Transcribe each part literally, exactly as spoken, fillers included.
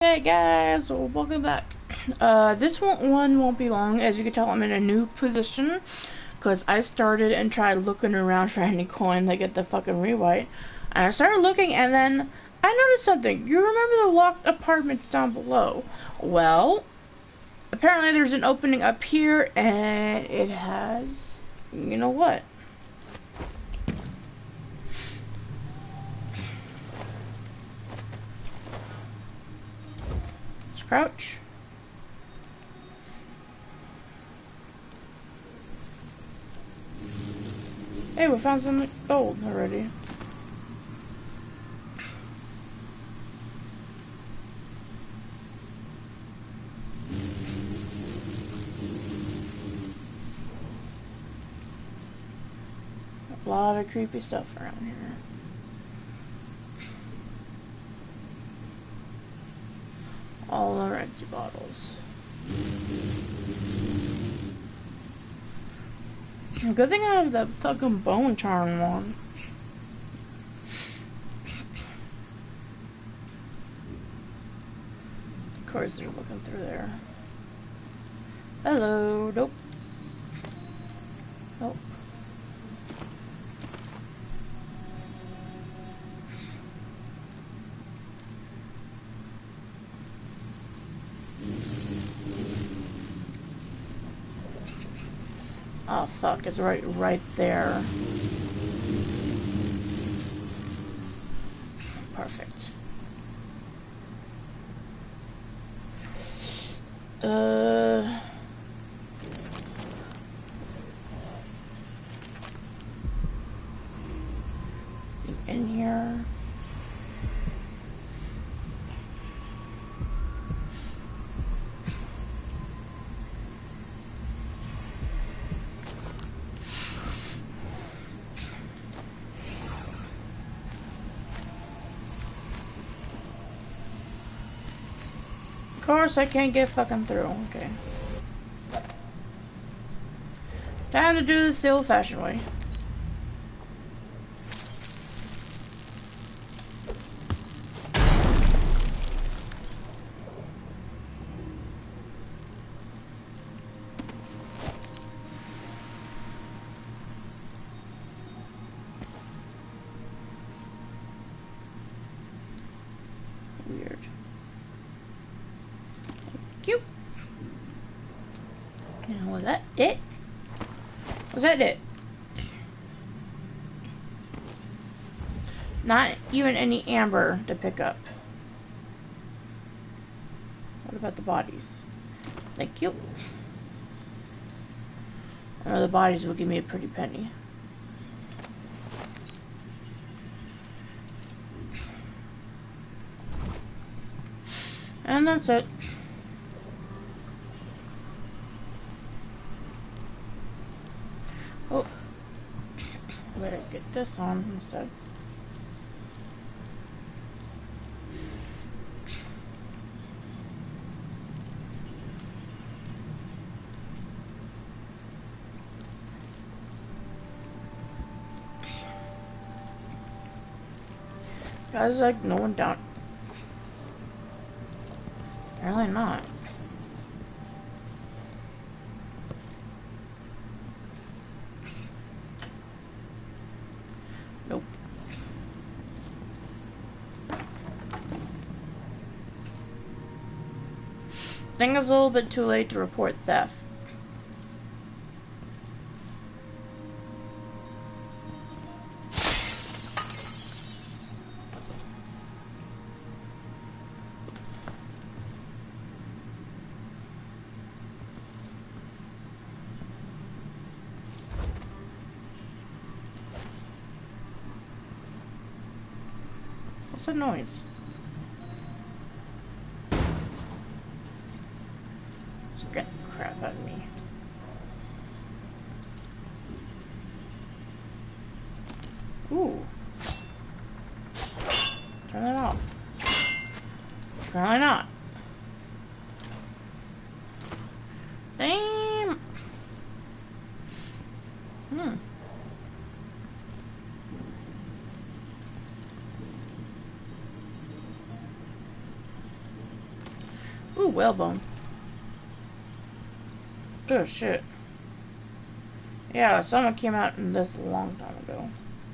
Hey guys, well, welcome back. Uh, this one, one won't be long. As you can tell, I'm in a new position because I started and tried looking around for any coin to get the fucking rewrite. And I started looking, and then I noticed something. You remember the locked apartments down below? Well, apparently there's an opening up here, and it has, you know what? Let's crouch. Hey, we found some gold already. A lot of creepy stuff around here. All our empty bottles. Good thing I have that fucking bone charm one. Of course they're looking through there. Hello, nope. Nope. Oh fuck, it's right right there. Perfect. Uh in here. Of course I can't get fucking through. Okay. Time to do this the old-fashioned way. Weird. Cute. And was that it? Was that it? Not even any amber to pick up. What about the bodies? Thank you. I know the bodies will give me a pretty penny. And that's it. Oh, better get this on instead. Guys, like no one down. Apparently not. Nope. I think it's a little bit too late to report theft. What's the noise? Get the crap out of me. Ooh. Turn that off. Apparently not. Damn. Hmm. Ooh, whalebone. Oh shit. Yeah, someone came out in this a long time ago.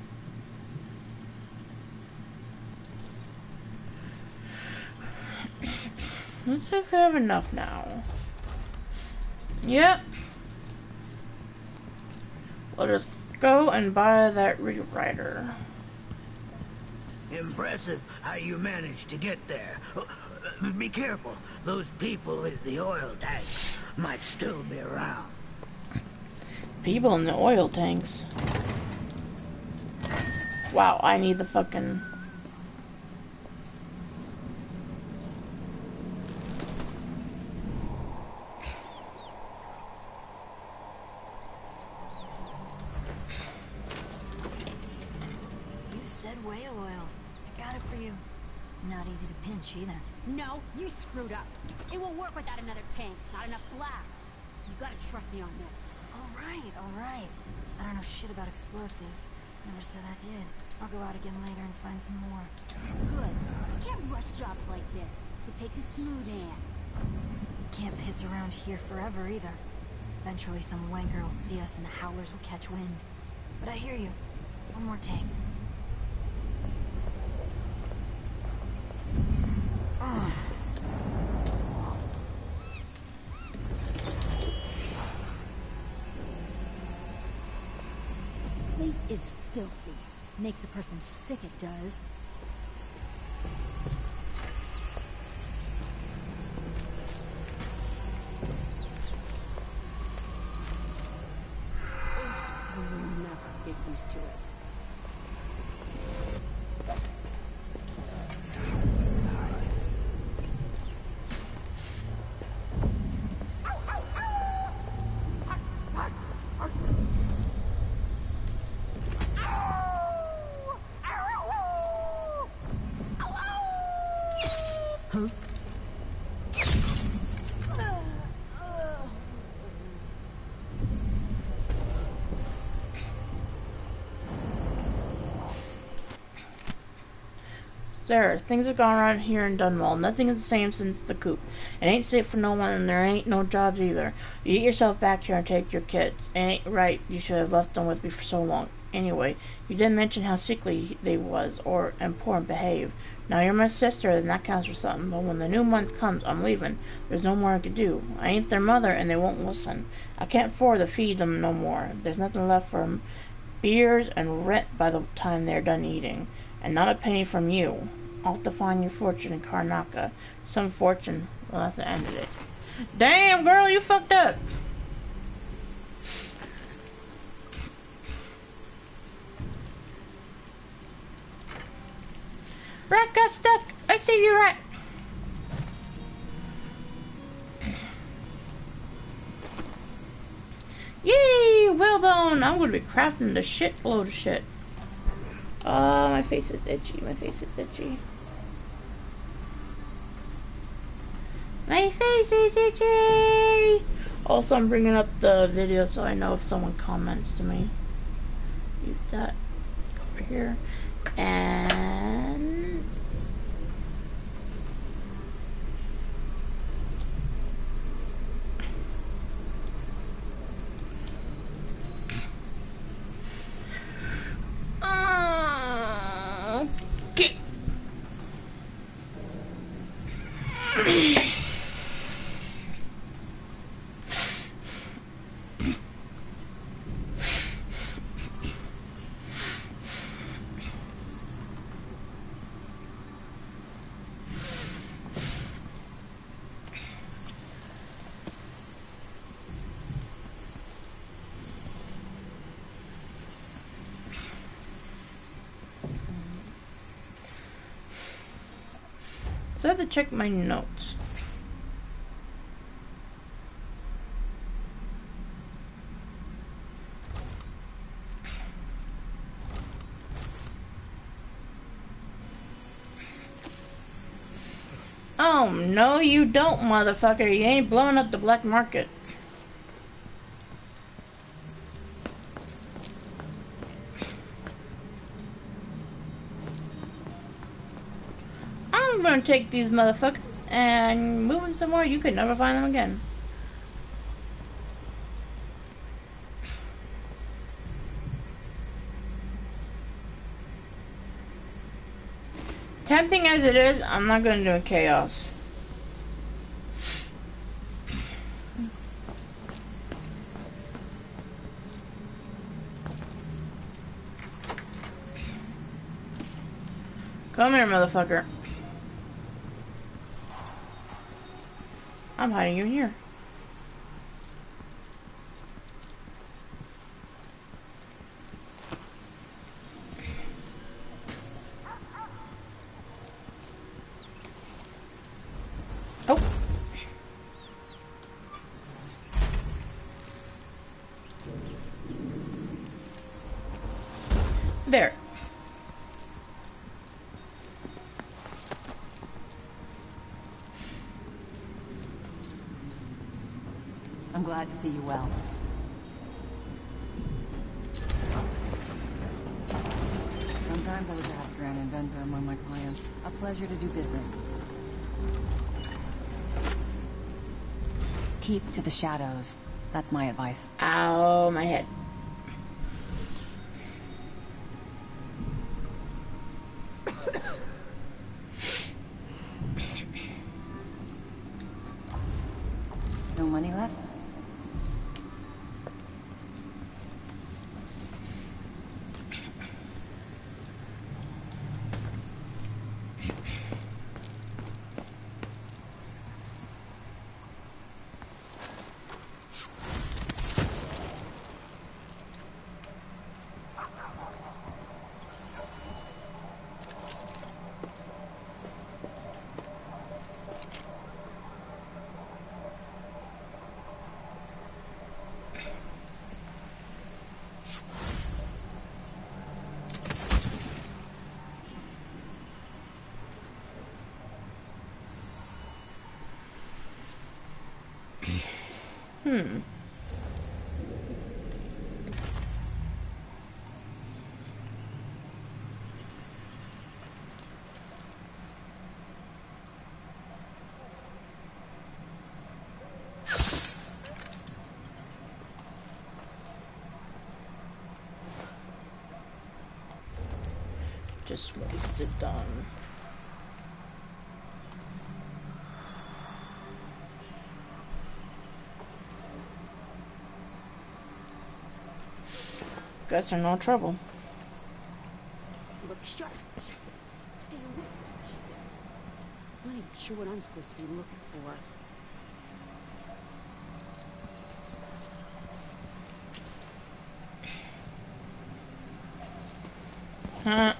Let's see if we have enough now. Yep. We'll just go and buy that rewriter. Impressive how you managed to get there. Be careful. Those people in the oil tanks might still be around. People in the oil tanks. Wow, I need the fucking... Not easy to pinch either. No, you screwed up. It won't work without another tank. Not enough blast. You gotta trust me on this. All right, all right. I don't know shit about explosives. Never said I did. I'll go out again later and find some more. Good. Can't rush jobs like this. It takes a smooth hand. Can't piss around here forever either. Eventually some wanker will see us and the howlers will catch wind. But I hear you. One more tank. Place is filthy. Makes a person sick, it does. I will never get used to it. There, things have gone around here in Dunwall. Nothing is the same since the coup. It ain't safe for no one, and there ain't no jobs either. You get yourself back here and take your kids. It ain't right. You should have left them with me for so long. Anyway, you didn't mention how sickly they was, or and poor and behaved. Now you're my sister, and that counts for something. But when the new month comes, I'm leaving. There's no more I can do. I ain't their mother, and they won't listen. I can't afford to feed them no more. There's nothing left for 'em. Beers and rent by the time they're done eating, and not a penny from you. I'll have to find your fortune in Karnaca. Some fortune. Well, that's the end of it. Damn, girl, you fucked up. Rat got stuck. I see you, Rat. Yay, whalebone. I'm gonna be crafting the shit load of shit. Oh, my face is itchy. My face is itchy. My face is itchy! Also, I'm bringing up the video so I know if someone comments to me. Use that. Go over here. And... okay. So I have to check my notes. Oh, no you don't, motherfucker. You ain't blowing up the black market. I'm gonna take these motherfuckers and moving somewhere you could never find them again. Tempting as it is, I'm not gonna do a chaos. Come here, motherfucker. I'm hiding you in here. Oh. There. I'm glad to see you well. Sometimes I was a half-grand inventor among my clients. A pleasure to do business. Keep to the shadows. That's my advice. Ow, my head. No money left? Hmm. Just wasted done. Guess in no trouble. Look sharp, she says. Stay away, she says. I'm not even sure what I'm supposed to be looking for. Huh.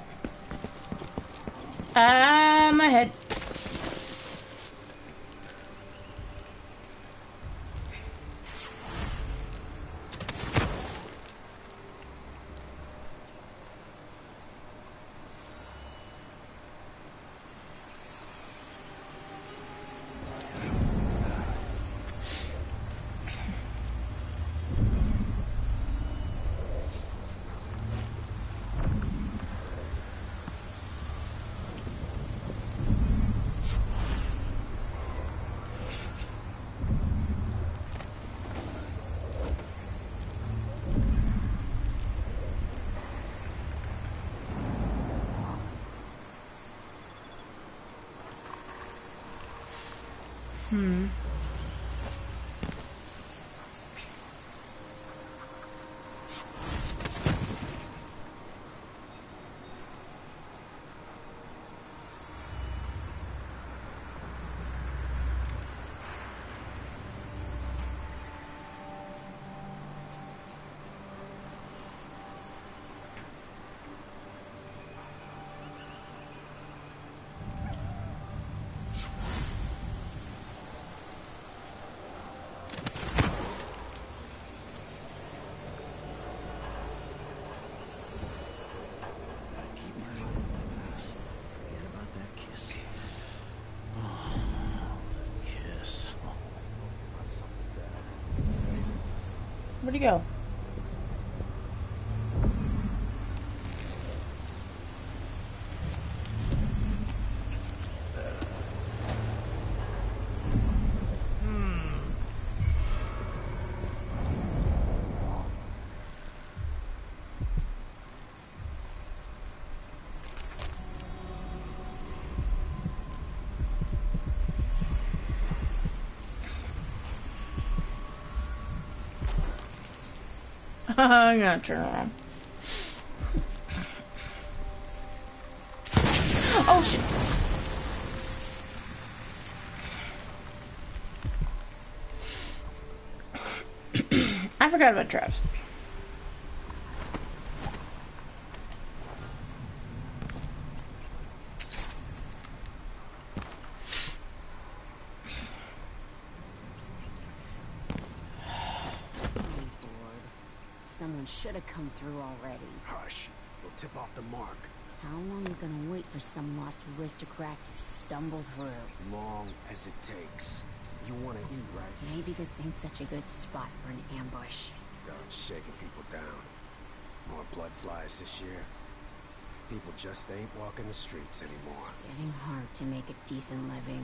Ah, my head. Hmm. Where'd he go? I'm gonna turn around. Oh shit! I forgot about traps. Someone should have come through already. Hush. You'll tip off the mark. How long are you gonna wait for some lost aristocrat to stumble through? Long as it takes. You want to eat, right? Maybe this ain't such a good spot for an ambush. God's shaking people down. More blood flies this year. People just ain't walking the streets anymore. Getting hard to make a decent living.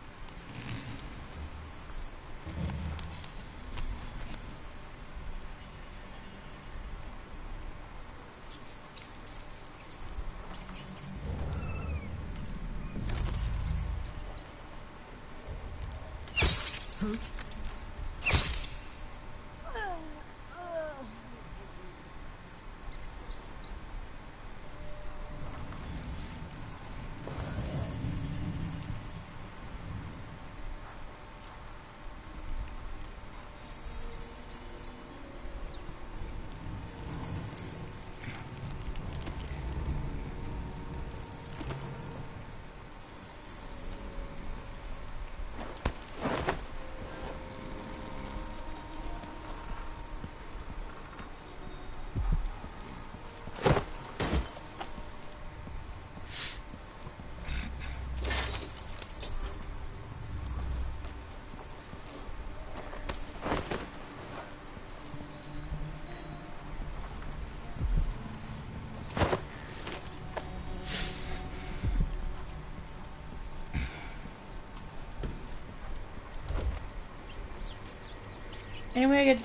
Anyway, I get.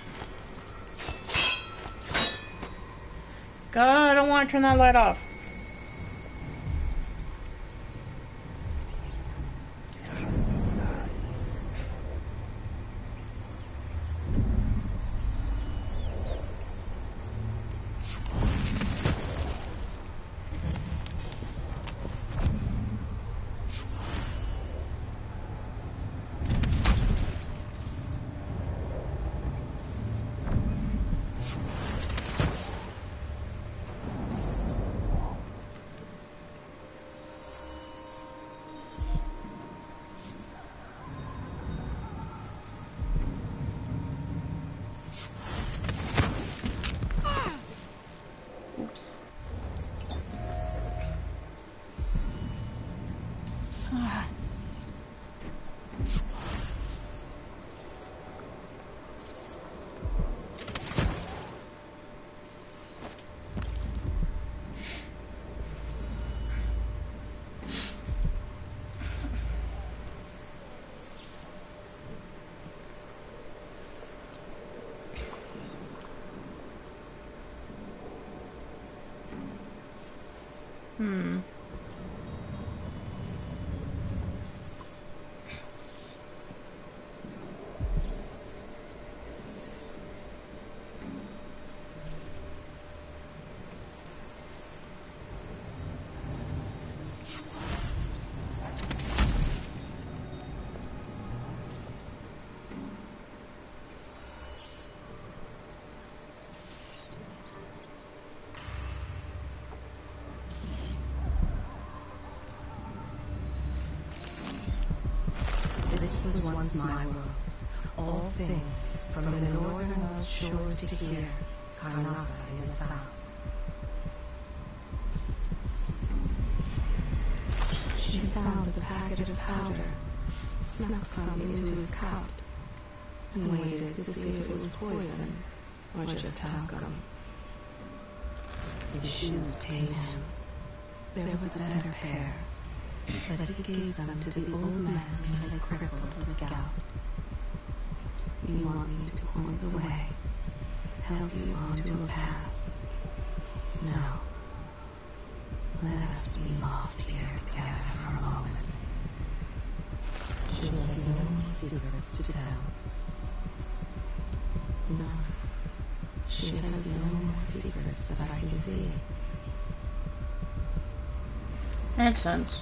God, I don't want to turn that light off. Hmm. This was once my world. All things, from the northernmost shores to here, Karnaca in the south. She found a packet of powder, snuck some into his cup, and waited to see if it was poison or just talcum. His shoes paid him. There was a better pair, but he gave them to the old man who lay crippled with gout. You want me to point the way, help you onto a path? No. Let us be lost here together for a moment. She has no secrets to tell. No. She has no secrets that I can see. Makes sense.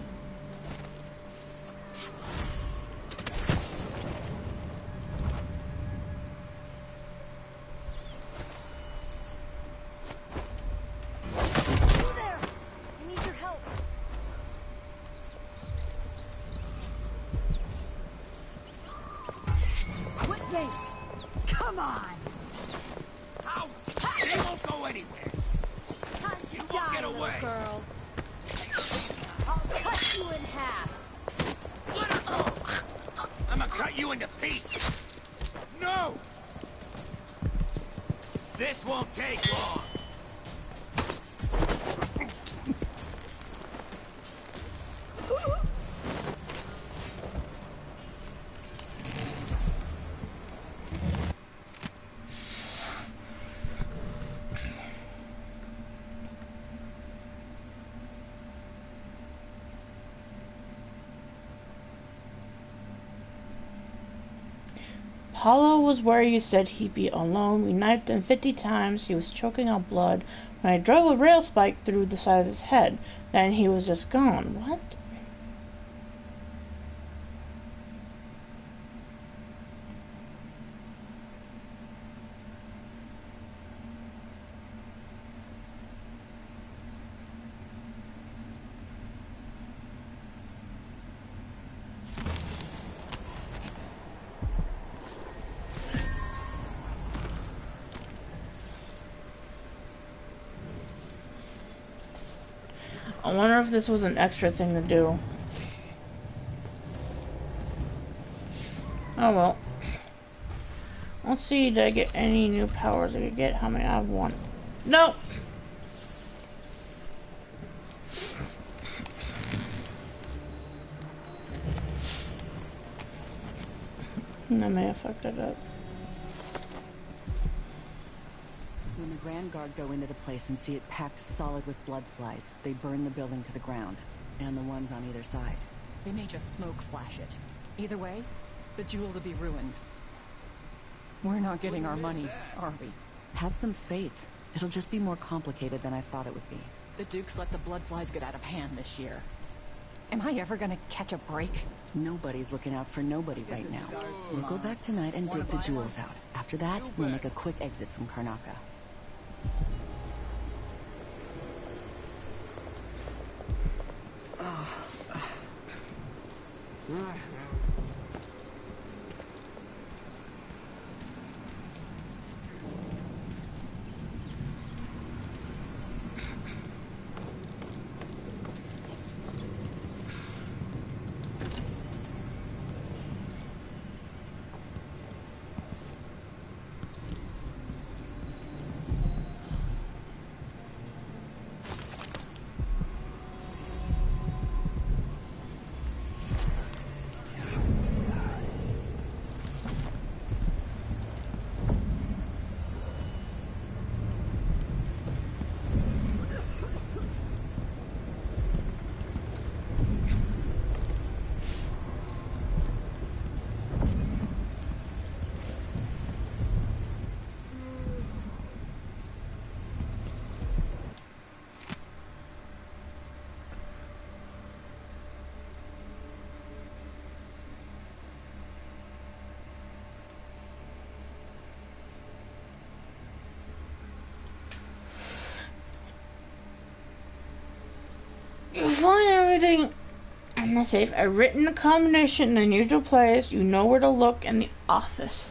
You there! I need your help. Quit me! Come on! Ow! They won't go anywhere. Time to You won't die, get little away. girl. I'll cut you in half. Let her go! I'm gonna cut you into pieces. No! This won't take long. Paulo was where you said he'd be alone. We knifed him fifty times. He was choking on blood. When I drove a rail spike through the side of his head, then he was just gone. What? I wonder if this was an extra thing to do. Oh well. Let's see, did I get any new powers I could get? How many? I have one. Nope! I may have fucked it up. When the Grand Guard go into the place and see it packed solid with blood flies, they burn the building to the ground. And the ones on either side. They may just smoke flash it. Either way, the jewels will be ruined. We're not getting our money, are we? Have some faith. It'll just be more complicated than I thought it would be. The Dukes let the blood flies get out of hand this year. Am I ever gonna catch a break? Nobody's looking out for nobody right now. We'll go back tonight and dig the jewels out. After that, we'll make a quick exit from Karnaca. You find everything in the safe. I've written the combination in the usual place. You know where to look in the office.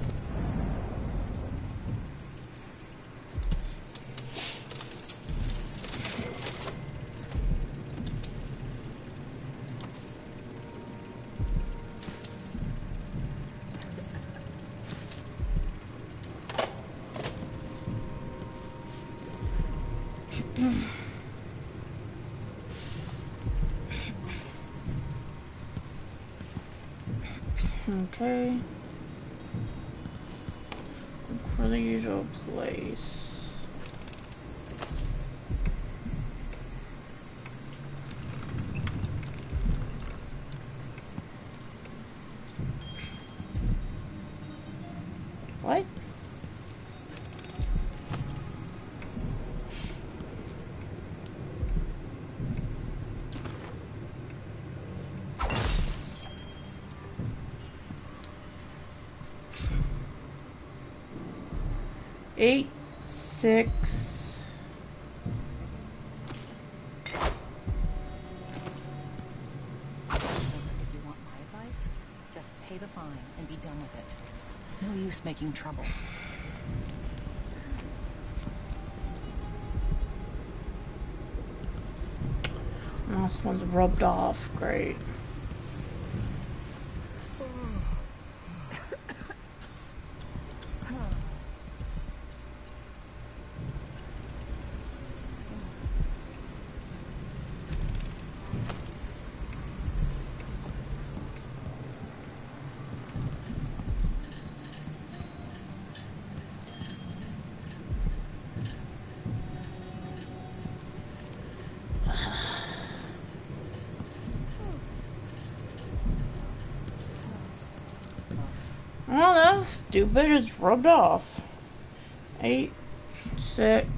Okay. Look for the usual place. What? Eight, six. If you want my advice, just pay the fine and be done with it. No use making trouble. Last one's rubbed off. Great. Well, that was stupid. It's rubbed off. Eight, six.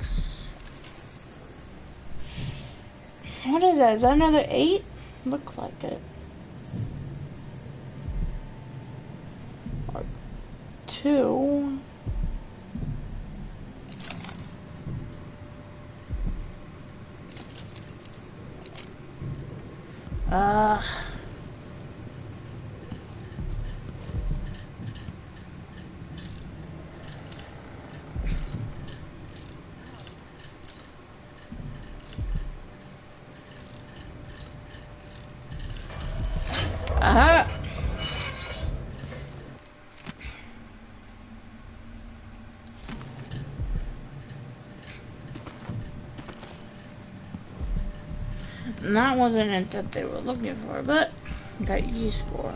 What is that? Is that another eight? Looks like it. Or two. Uh. Uh-huh. And that wasn't it that they were looking for, but got easy score.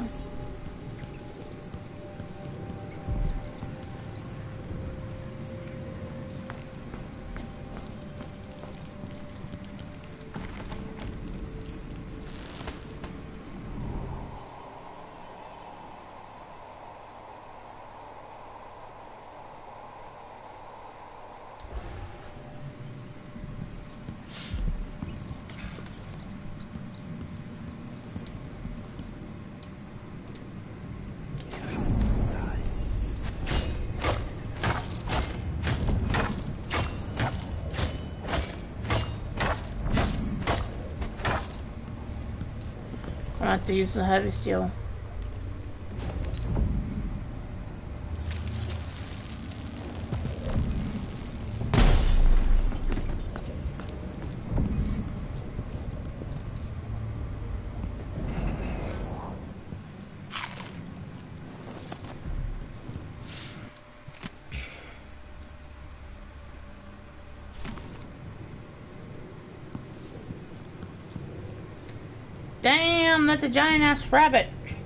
I have to use the heavy steel. Damn, that's a giant ass rabbit.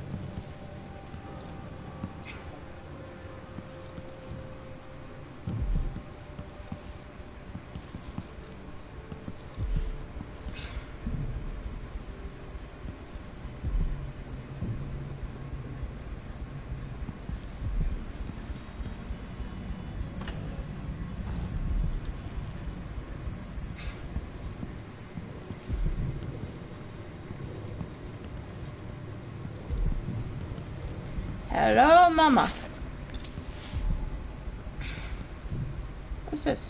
Hello, Mama. What's this?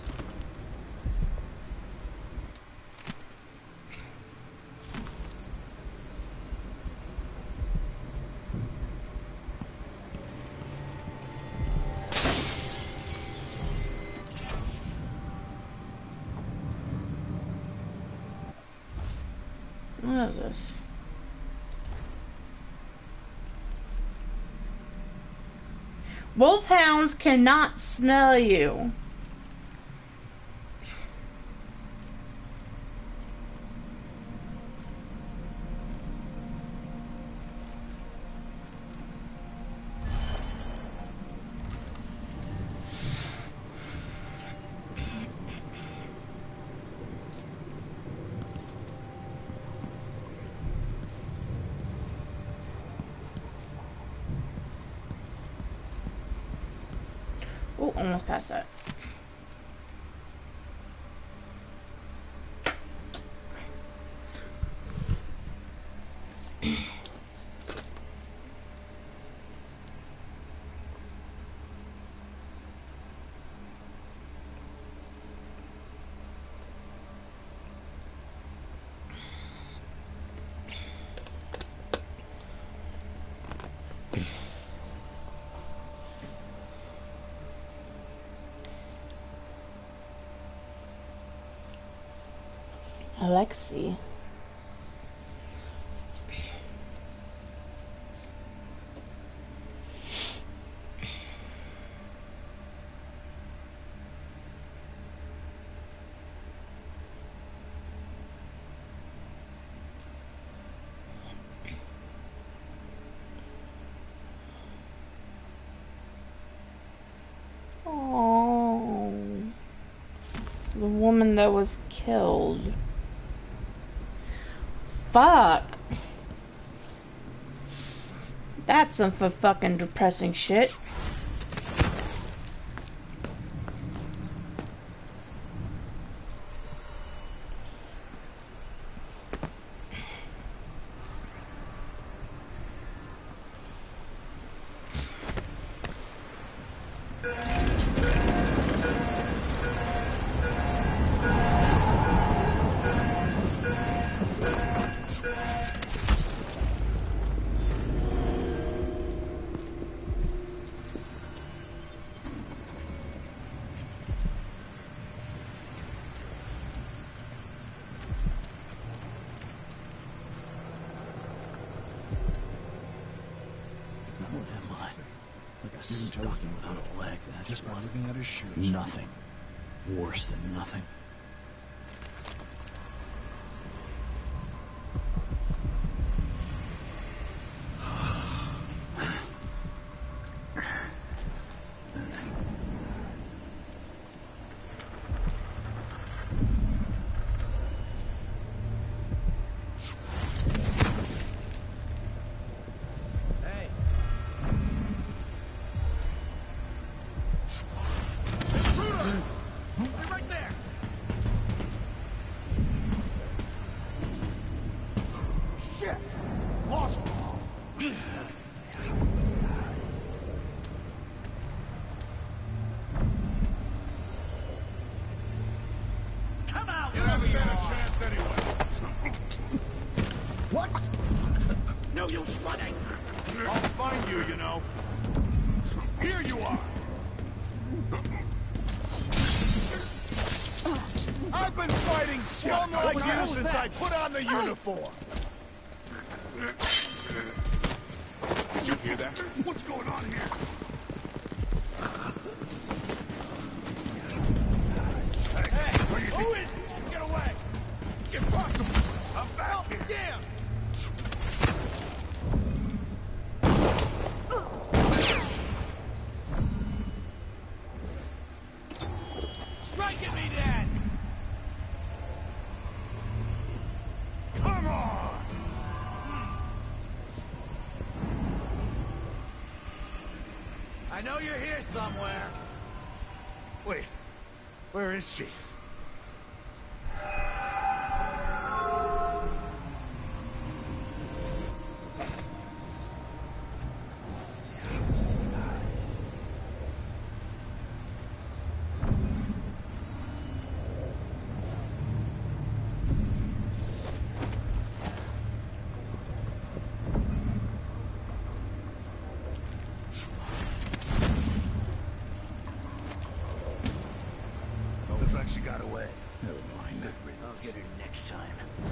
What is this? Wolfhounds cannot smell you. Oh, almost past that. Alexi. Oh, the woman that was killed. Fuck. That's some f fucking depressing shit. Stocking without a leg, that's just one looking at his shoes. Nothing. Worse than nothing. Since I put on the uniform. Did you hear that? What's going on here? Hey, what do you think? Who is this? Get away! Impossible! I'm back here. Damn! Strike at me, Dad! I know you're here somewhere. Wait, where is she? She got away. Never mind. I'll get her next time.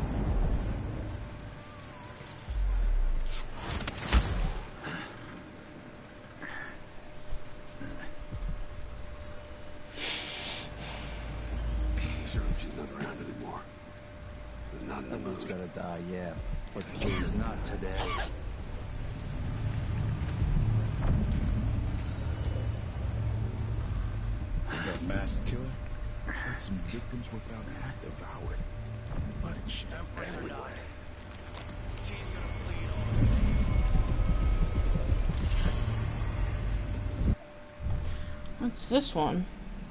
Sure, she's not around anymore. Not in the mood. Gotta die, yeah. But please, not today. That masked killer? Let some victims without half devoured. But it's shit everywhere. She's gonna bleed on. What's this one?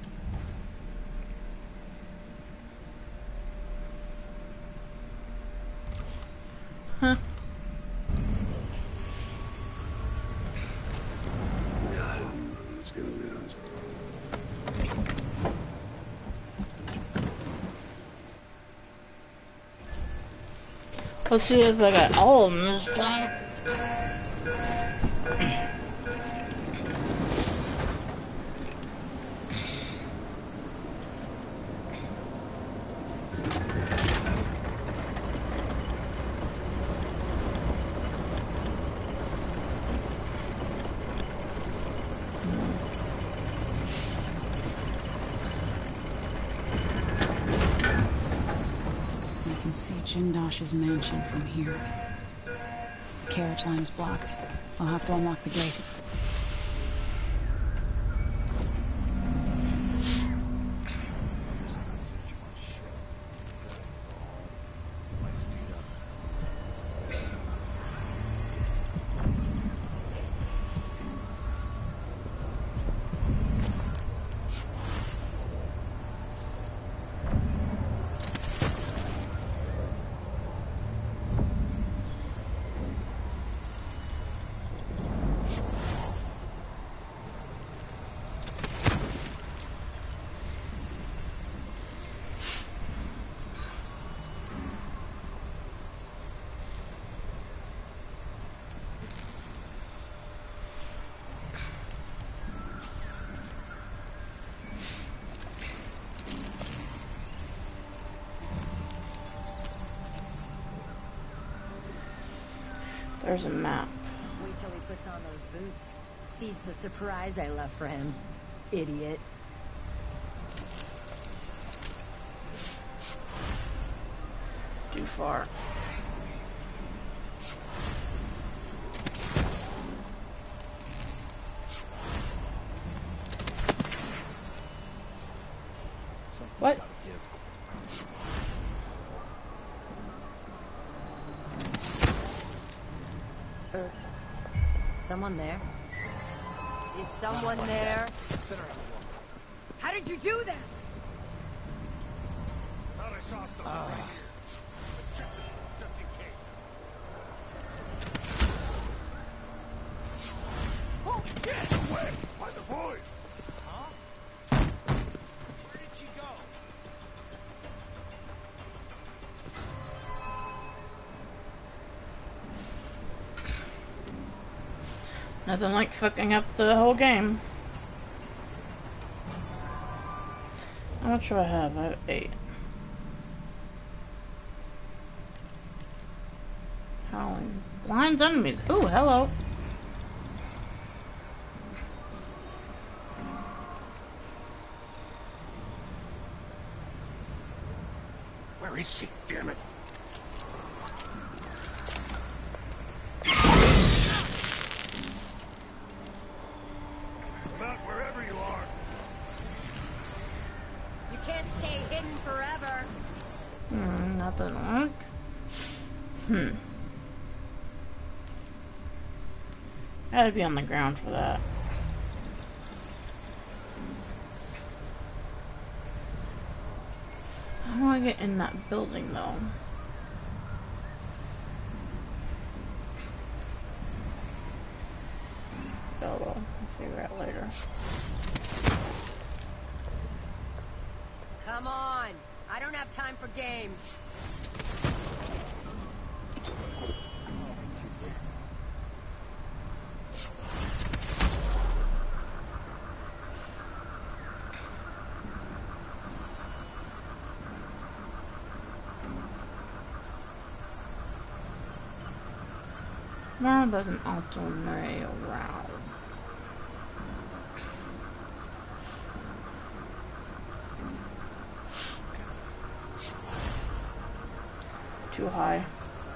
Huh. Yeah, it's gonna be honest. Let's see if I got all of them this time. Shindosh's mansion from here. The carriage line is blocked. I'll have to unlock the gate. There's a map. Wait till he puts on those boots. Sees the surprise I left for him. Idiot. Too far. What? Er, someone there? Is someone there? How did you do that? Thought I saw something right here. Let's check the boots just in case. Holy shit! Away! By the boys! Huh? Where did she go? Nothing like fucking up the whole game. How much do I have? I have eight. Howling. Blinds enemies. Ooh, hello. Where is she? Damn it! About wherever you are. You can't stay hidden forever. Hmm, nothing like. Hmm. Gotta be on the ground for that. How do I get in that building though? Oh well, I'll figure it out later. Come on. I don't have time for games. Now there's an alternate route. Too high.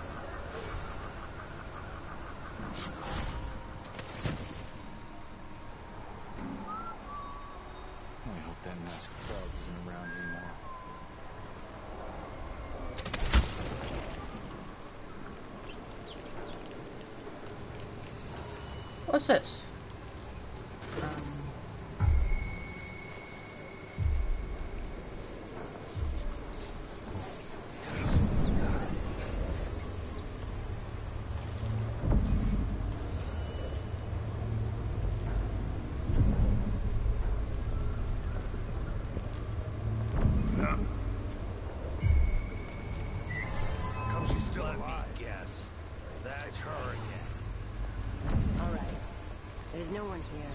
I hope that masked thug isn't around anymore. What's this? Come, she's still alive. Guess. That's her again. All right. There's no one here.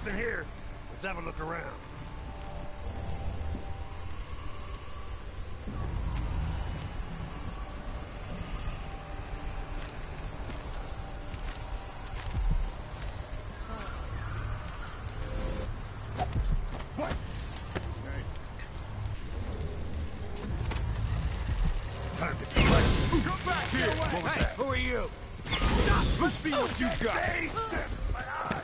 Nothing here. Let's have a look around. What? Hey. Time to collect. Come back here. What was that? Who are you? Let's see what you got. Hey, my eyes.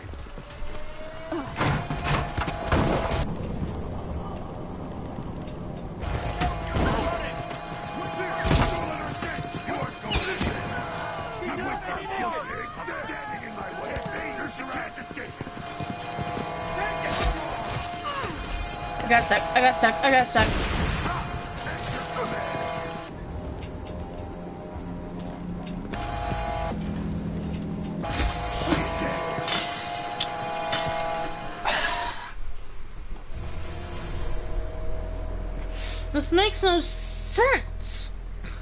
I got stuck, I got stuck, I got stuck. This makes no sense.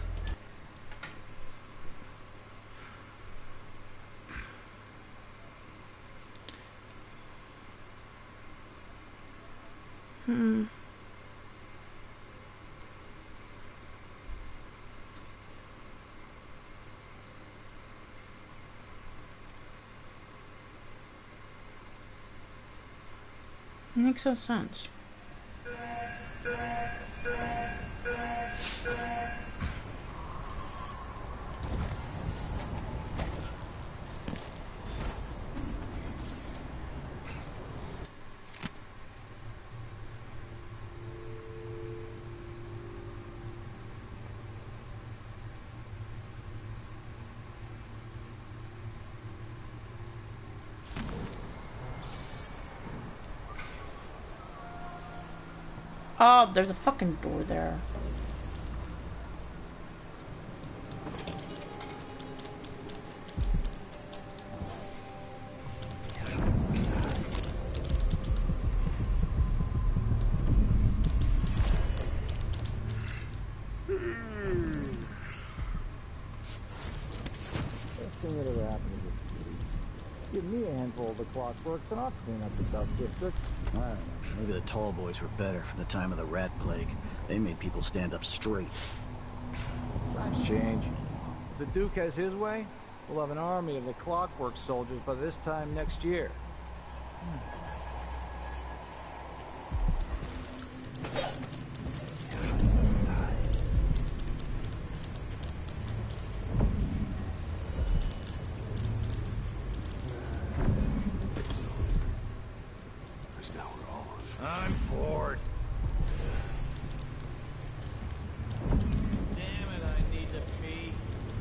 Hmm. Makes no sense. Oh, there's a fucking door there. Give me a handful of the Clockworks and I'll clean up the South District. I don't know. Maybe the tall boys were better from the time of the rat plague. They made people stand up straight. Times change. If the Duke has his way, we'll have an army of the Clockwork Soldiers by this time next year. Hmm. I'm bored. Damn it, I need to pee.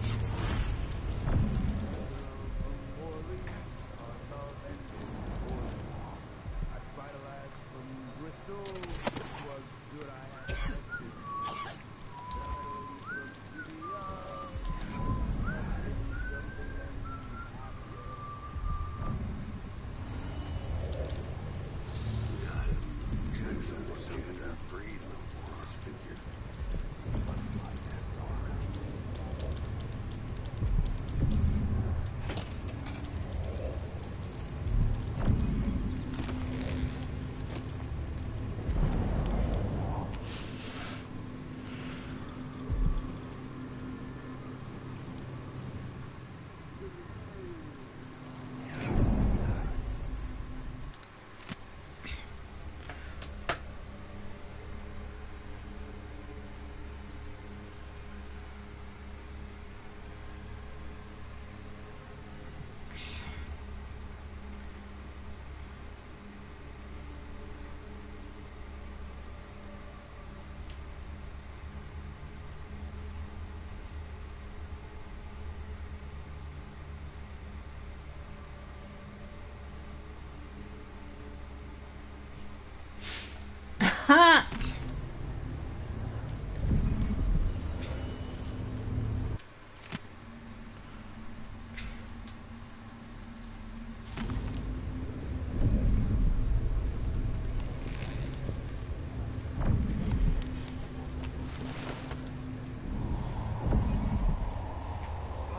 Ha!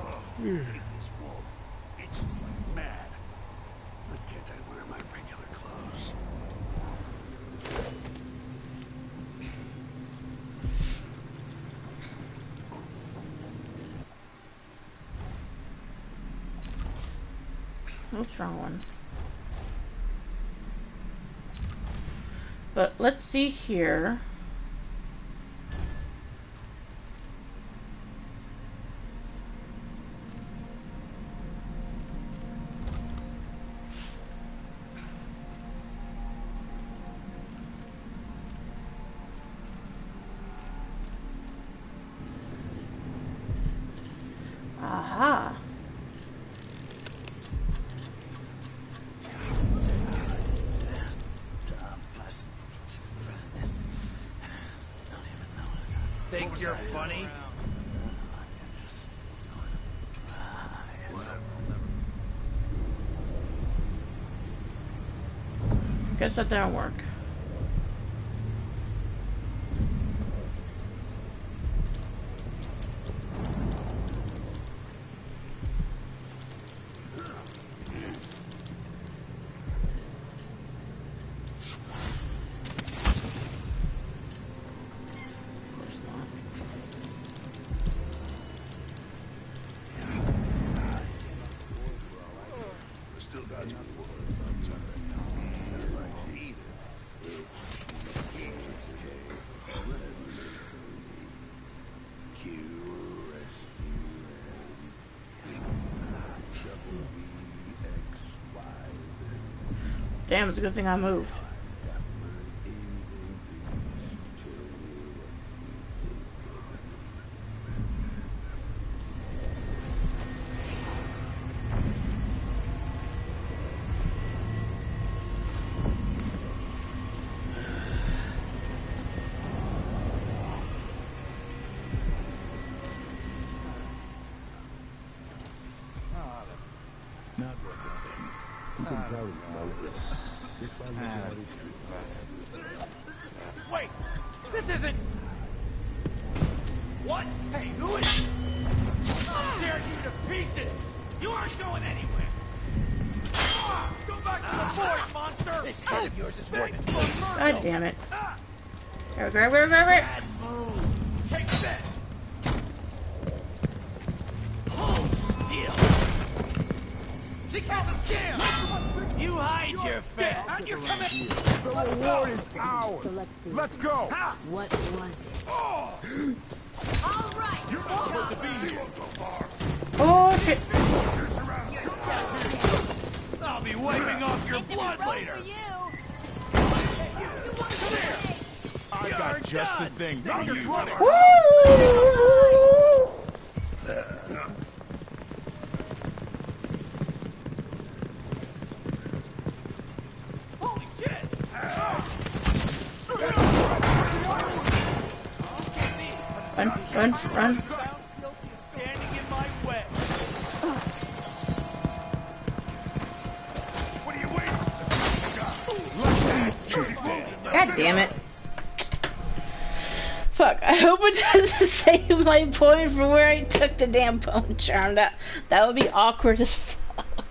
This wall itches like mad. Why can't I wear my regular clothes? What's wrong one? But let's see here. Aha. Think you're funny? Guess that didn't work. Damn, it's a good thing I moved. Not worth Wait! This isn't... What? Hey, who is... I'll tear you to pieces! You aren't going anywhere! Ah, go back to the void, monster! This head of yours is worth its blood. God damn it. Grab, grab, grab, grab, grab. Bad move! Take this! Hold still! Take out the scale! You hide you're your face! And you're coming! The reward is ours! So let's see. Let's go! What was it? Oh! All right. You're not supposed to be here! Oh shit. I'll be wiping off your blood later! For you. I got just the thing. Now you're running. Woo! Holy shit! Run, run, run. Standing in my way. What are you waiting? God damn it. Fuck, I hope it doesn't save my point for where I took the damn bone charm. That, that would be awkward as fuck.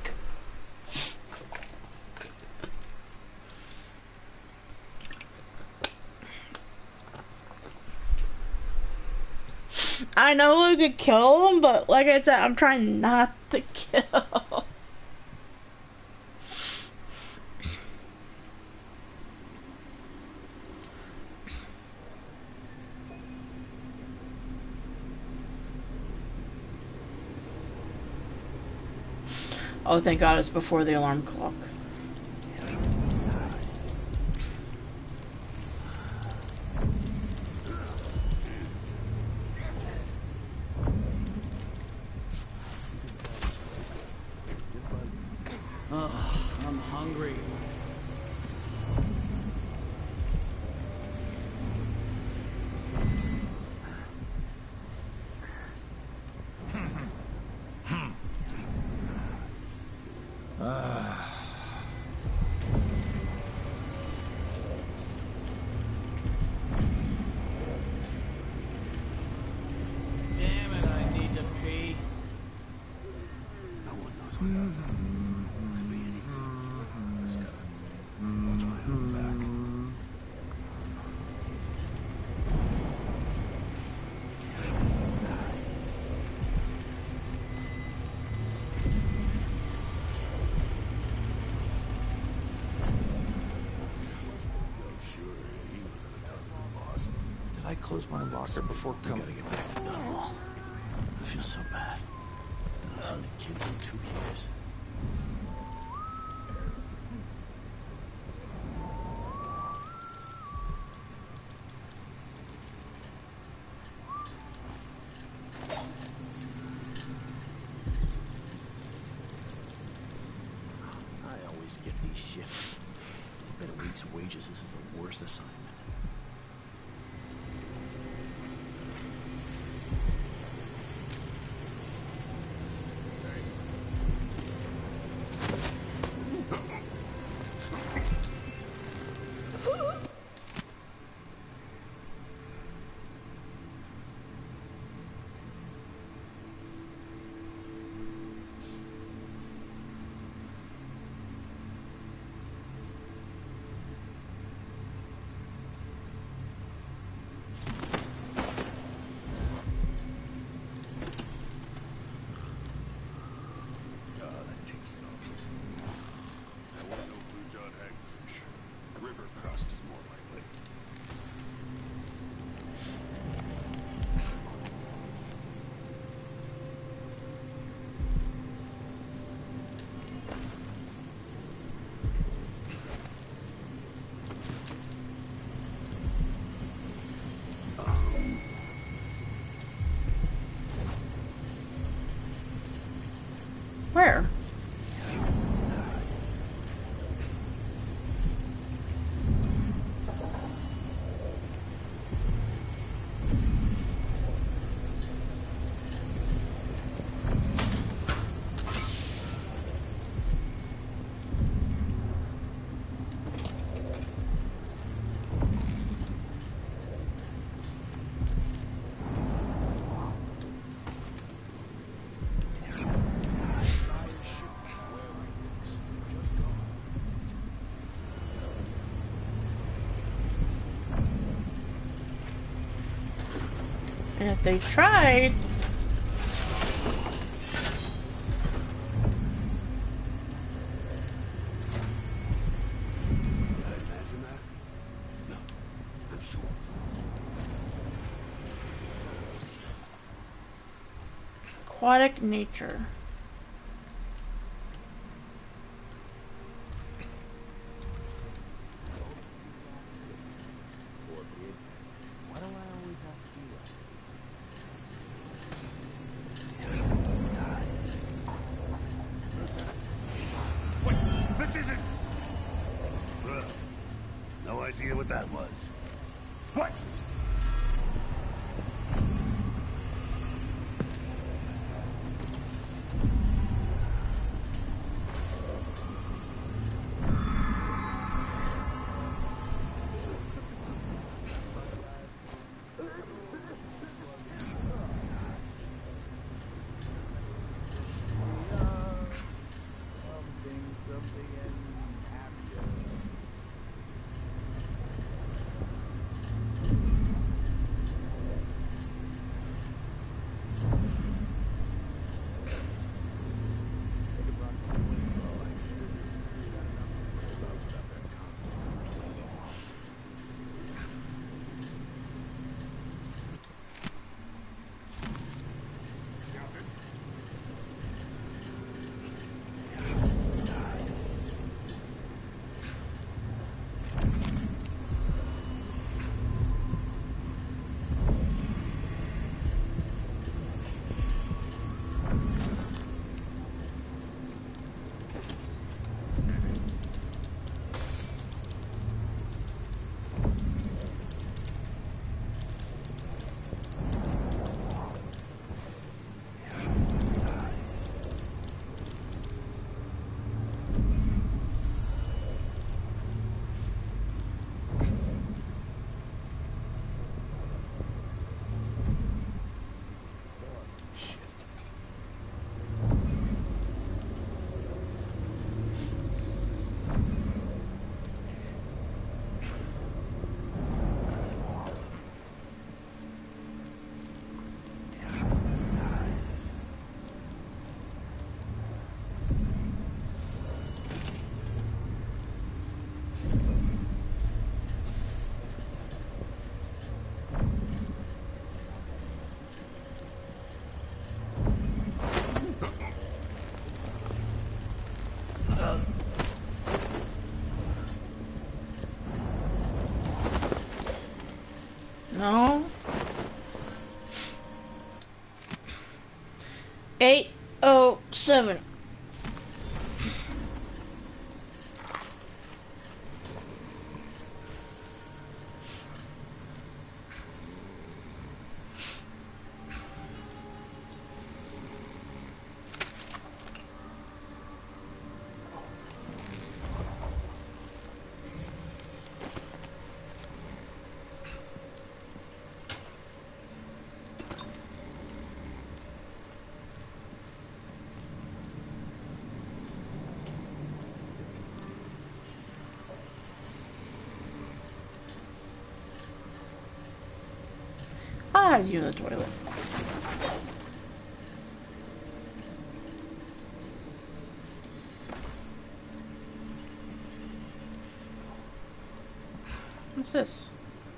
I know we could kill him, but like I said, I'm trying not to kill. Oh, thank God it's before the alarm clock. Oh, I'm hungry. Damn it, I need to pee. No one knows what happened. Could be anything. Just gotta watch my own back. close my locker before coming. Gotta get back to Dunwall. I feel so bad. I haven't seen the kids in two years. I always get these shifts. I bet a week's wages, this is the worst assignment. Where? And if they tried... Imagine that? No, I'm sure. Aquatic nature. Why do I always have to do that? Wait, this isn't... Well, no idea what that was. What? eight oh seven. I had you in the toilet. What's this?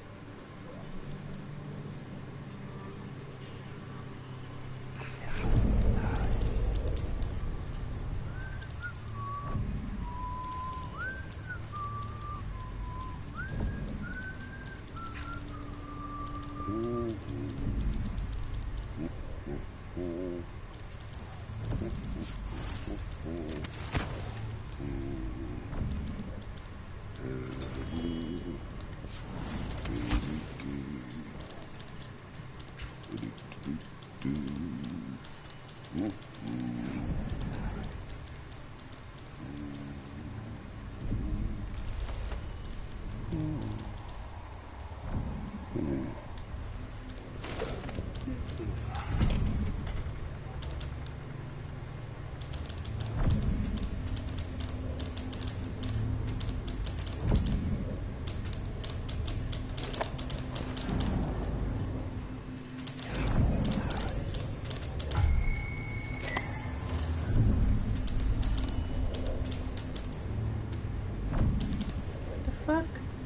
Fuck.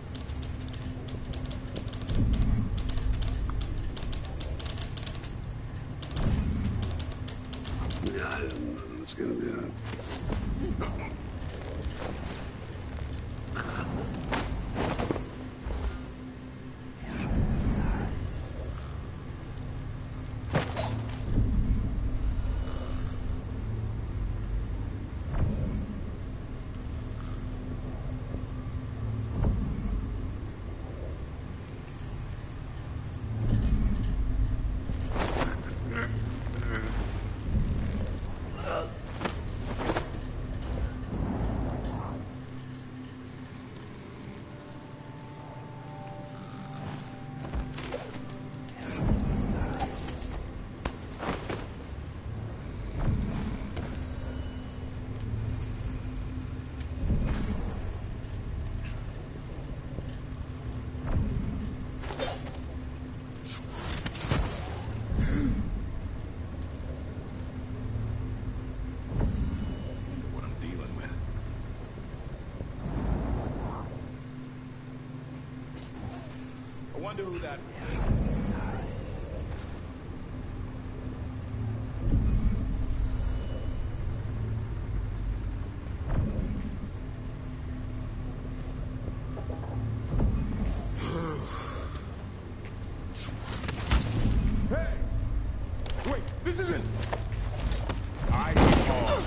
Yeah, it's gonna be a... I wonder who that was. Hey! Wait, this isn't... I fall.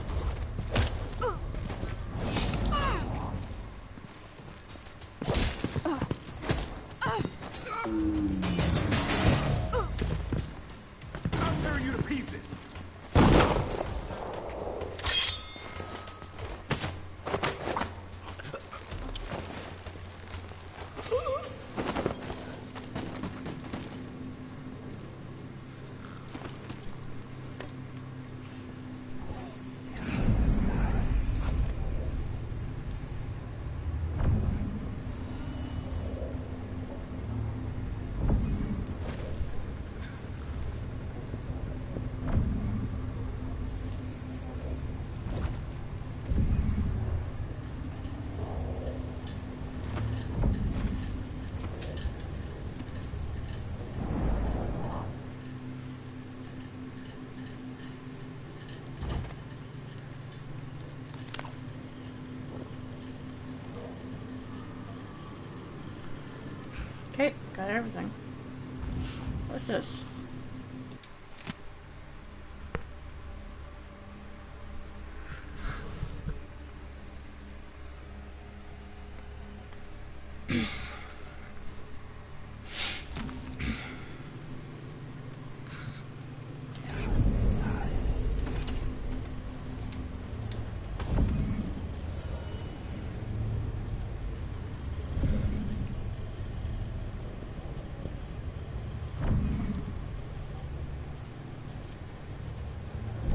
I'll tear you to pieces. Okay, got everything. What's this?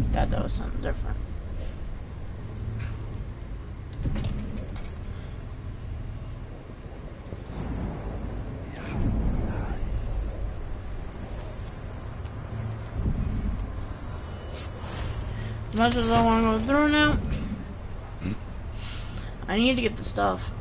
That that was something different. As much as I want to go through now, I need to get the stuff.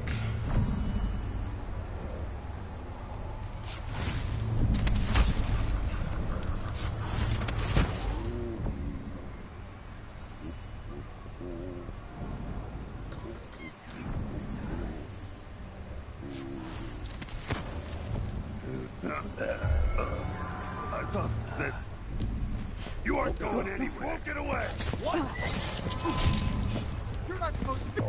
I thought that you aren't going anywhere. Won't get away. What? You're not supposed to be.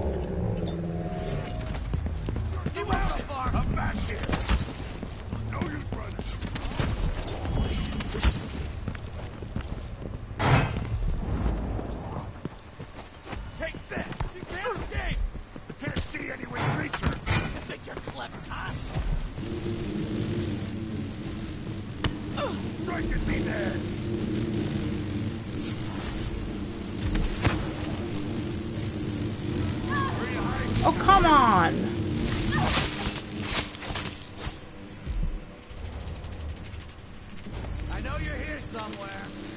You out so far. I'm back here. No use running. Take that. She can't escape. I can't see any way to reach her. You think you're clever, huh? Strike at me there. Oh, come on! I know you're here somewhere.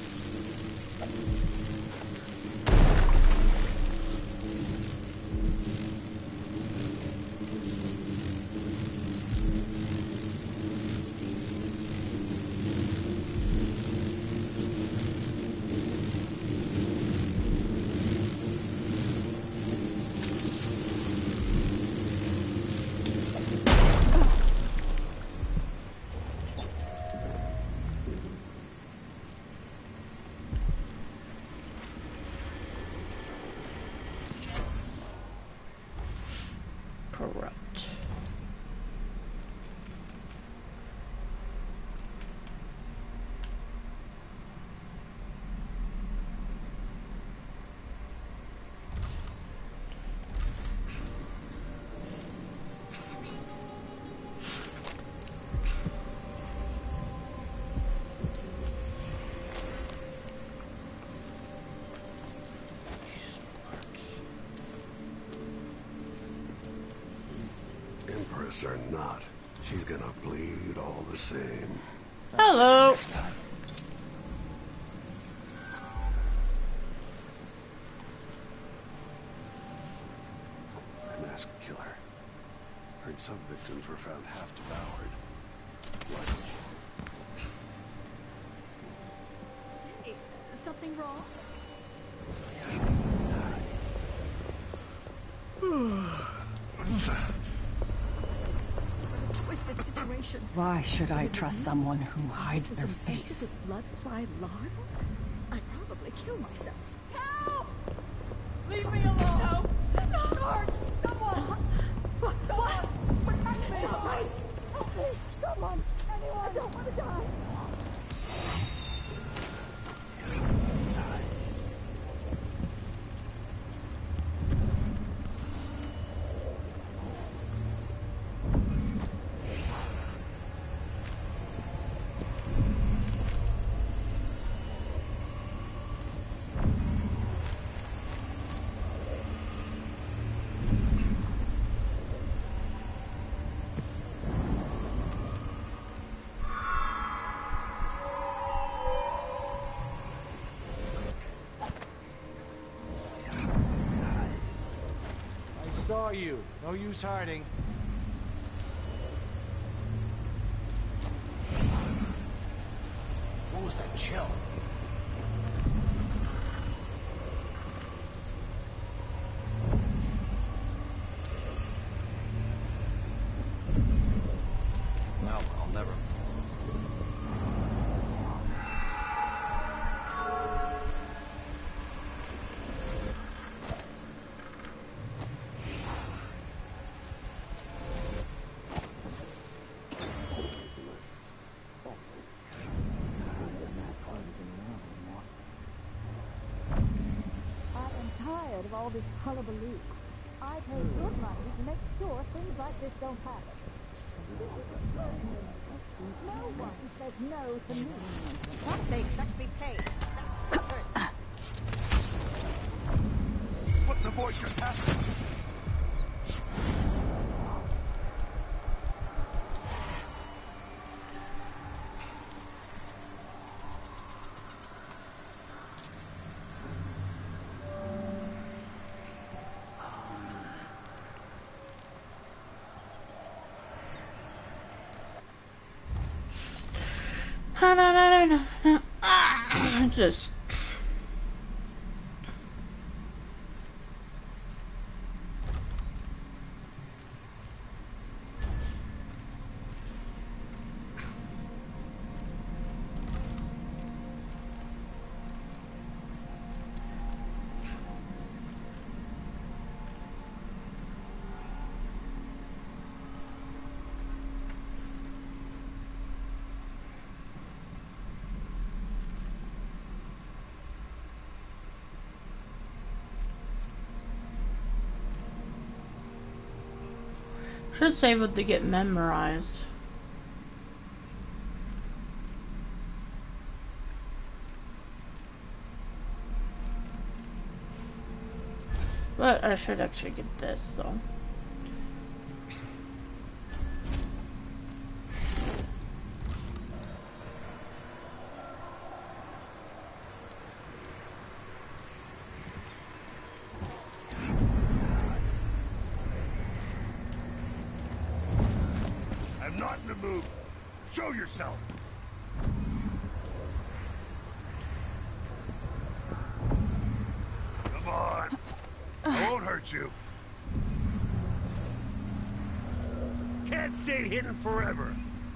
Corrupt. Empress or not, she's gonna bleed all the same. Hello. The masked killer. Heard some victims were found half devoured. What? Hey, something wrong? Twisted situation. Why should I trust someone who hides their Infested face? with blood fly larvae? I'd probably kill myself. Help! Leave me alone. No! No, George! Someone! What? What? Protect me! Wait! Help me! Someone! Anyone! I don't want to die! I saw you. No use hiding. What was that chill? Well, I'll never. Tired of all this hullabaloo. I pay good money to make sure things like this don't happen. No one says no to me. Plus, they expect to be paid. That's for certain. No, no, no, no, no. Ah, just. Should save it to get memorized. But I should actually get this though. I'm not in the mood. Show yourself. Come on. I won't hurt you. Can't stay hidden forever.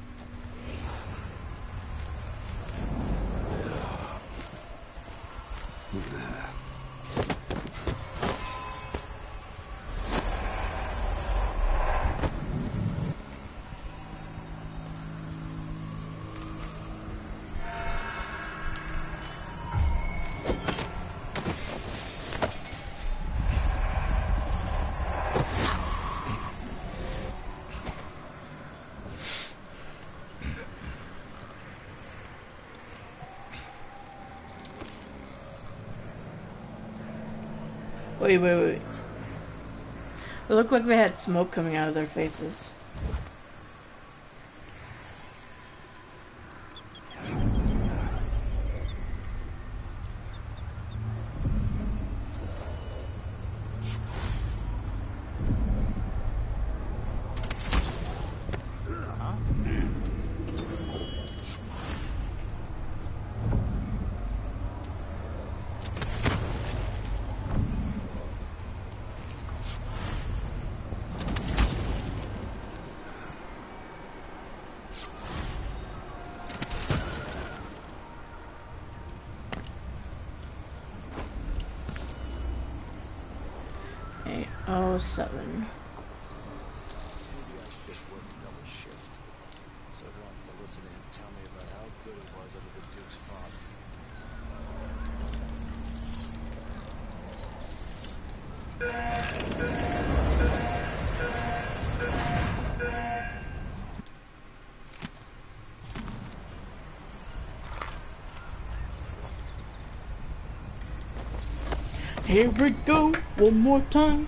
Wait, wait, wait. It looked like they had smoke coming out of their faces. eight oh seven. Maybe I should just work a double shift. So I don't have to listen to him tell me about how good it was under the Duke's father. Here we go, one more time.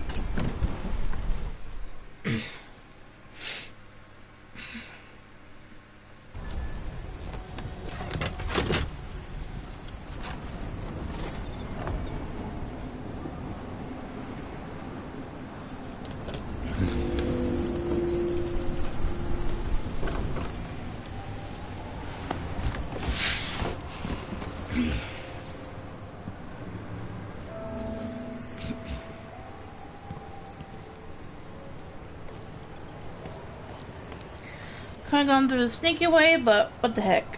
Kind of gone through the sneaky way, but what the heck.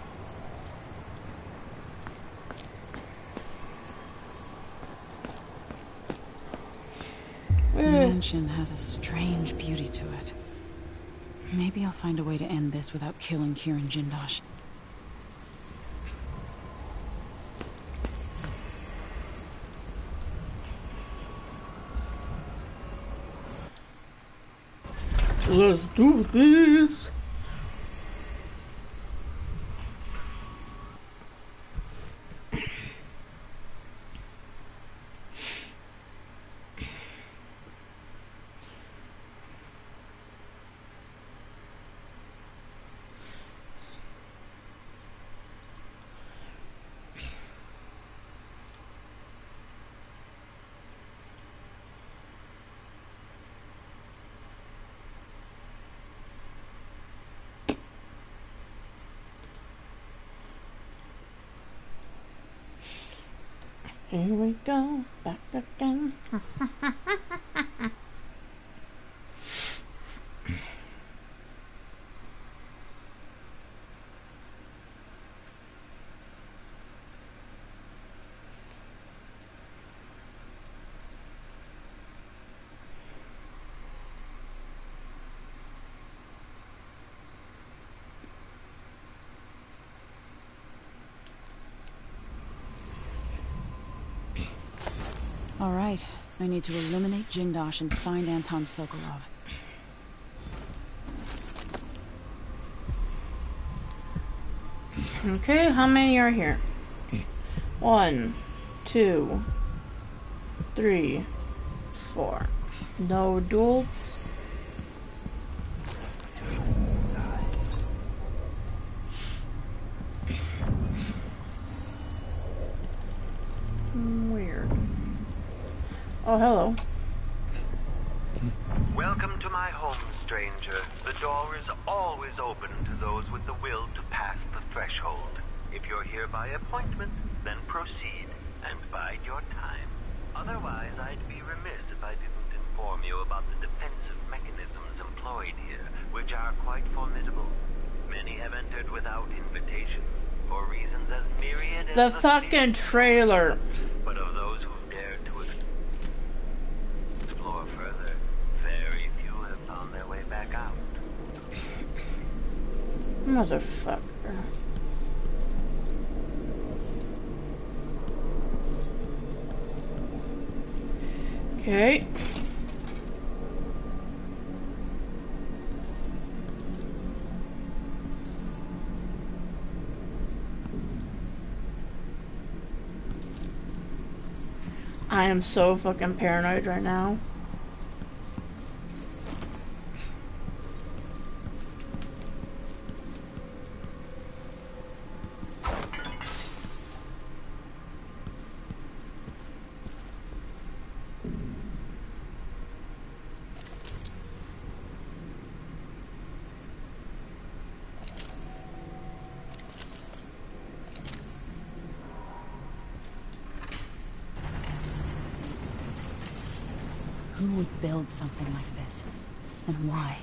The mansion has a strange beauty to it. Maybe I'll find a way to end this without killing Kieran Jindosh. Let's do this. Here we go, back again. All right, I need to eliminate Jindosh and find Anton Sokolov. Okay, how many are here? One, two, three, four. No duels. Weird. Oh, hello. Welcome to my home, stranger. The door is always open to those with the will to pass the threshold. If you're here by appointment, then proceed and bide your time. Otherwise, I'd be remiss if I didn't inform you about the defensive mechanisms employed here, which are quite formidable. Many have entered without invitation, for reasons as myriad as The the fucking trailer. But of those who dare to explore further, very few have found their way back out. Motherfucker. Okay. I am so fucking paranoid right now. Who would build something like this? And why?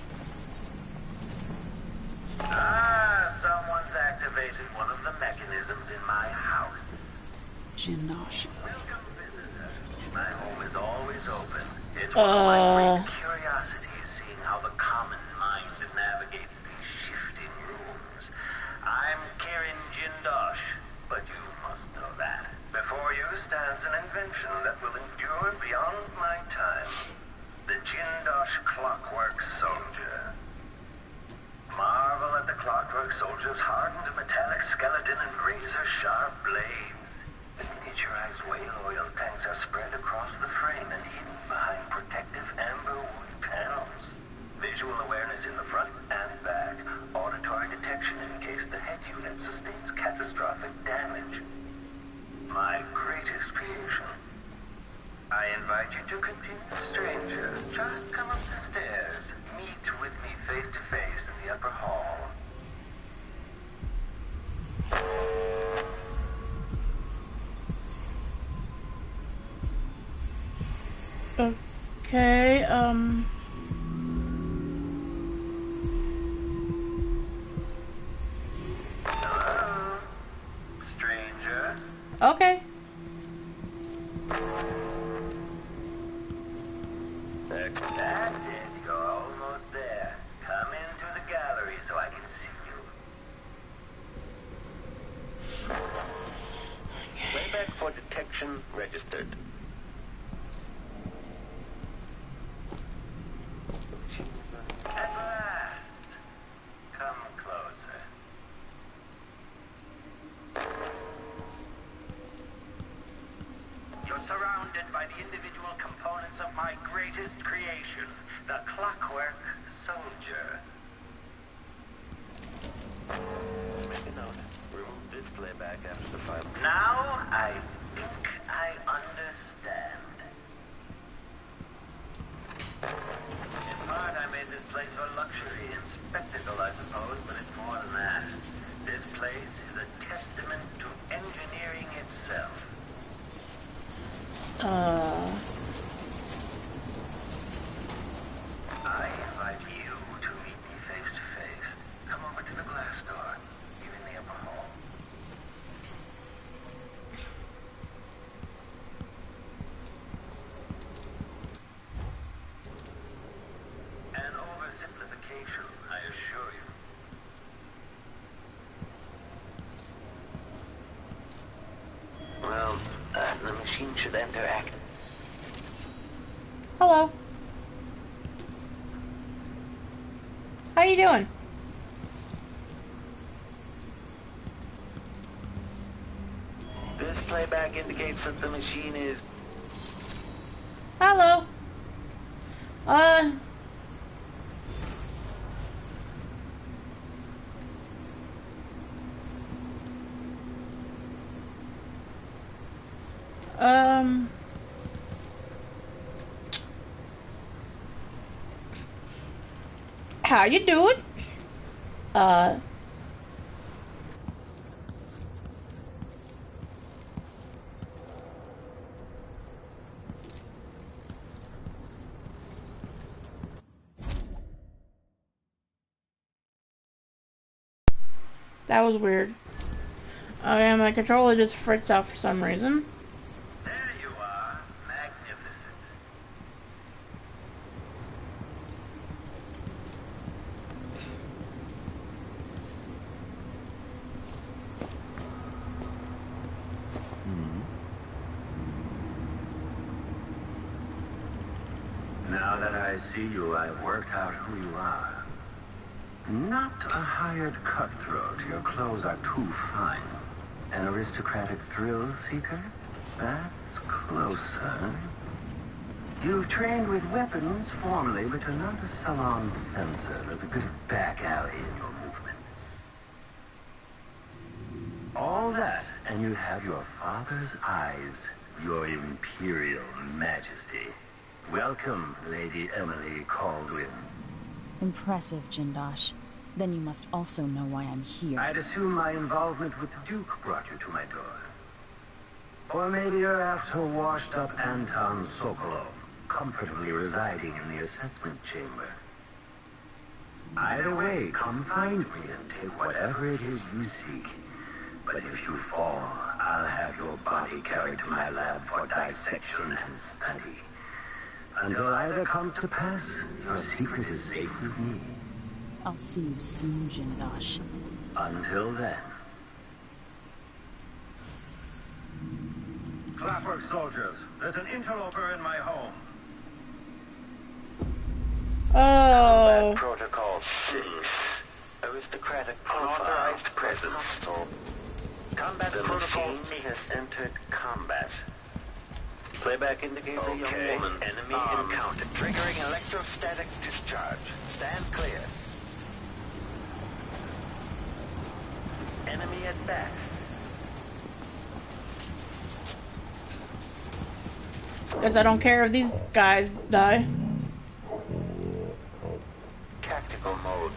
Ah, someone's activated one of the mechanisms in my house. Jindosh. Welcome, visitor. My home is always open. It's Uh. one of my great curiosities seeing how the common mind navigates these shifting rooms. I'm Kieran Jindosh, but you must know that. Before you stands an invention that will endure beyond my time. The Jindosh Clockwork Soldier. Marvel at the Clockwork Soldier's hardened metallic skeleton and razor-sharp blades. The miniaturized whale oil tanks are spread across the frame and hidden behind protective amber wood panels. Visual awareness in the front and back. Auditory detection in case the head unit sustains catastrophic damage. My greatest creation. I invite you to continue, stranger. Just come up the stairs. Meet with me face to face in the upper hall. Okay, um... Hello, stranger. Okay. That's it. You're almost there. Come into the gallery so I can see you. Playback for detection registered. At last. Come closer. You're surrounded by the individual components of my greatest creation, the Clockwork Soldier. Make a note. Remove this playback after the file. Now I think I understand. In part, I made this place for luxury and spectacle, I suppose, but it's more than that. This place is a testament to engineering itself. the machine should enter act. Hello. How you doing? This playback indicates that the machine is... Hello. Uh... Um... How you doing? Uh... That was weird. Oh yeah, my controller just freaks out for some reason. There you are. Magnificent. Now that I see you, I've worked out who you are. Not a hired cutthroat. Your clothes are too fine. An aristocratic thrill seeker? That's closer. You've trained with weapons formally, but you're not a salon fencer. There's a bit of back alley in your movements. All that, and you have your father's eyes, your imperial majesty. Welcome, Lady Emily Caldwin. Impressive, Jindosh. Then you must also know why I'm here. I'd assume my involvement with the Duke brought you to my door. Or maybe you're after washed-up Anton Sokolov, comfortably residing in the assessment chamber. Either way, come find me and take whatever it is you seek. But if you fall, I'll have your body carried to my lab for dissection and study. Until either comes to pass, your secret is safe with me. I'll see you soon, Jindosh. Until then. Clockwork Soldiers, there's an interloper in my home. Oh. Combat Protocol six. Aristocratic unauthorized presence. Combat the Protocol eight has entered combat. Playback indicates okay. a young woman. Enemy um, encountered. Triggering electrostatic discharge. Stand clear. Enemy at bat. Guess I don't care if these guys die. Tactical mode.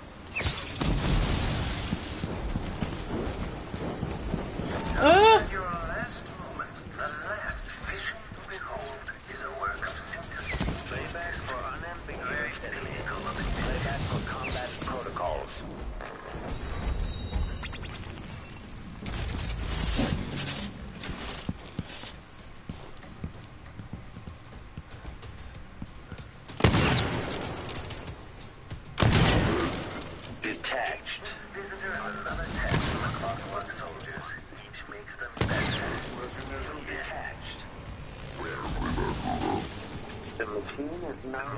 Uh. Your last moment, the last vision to behold, is a work of sympathy. Playback for unambiguous enemy. Playback for combat protocols. Detached. Visitor and another test from the Clockwork Soldiers. Each makes them better. Detached. The machine is now...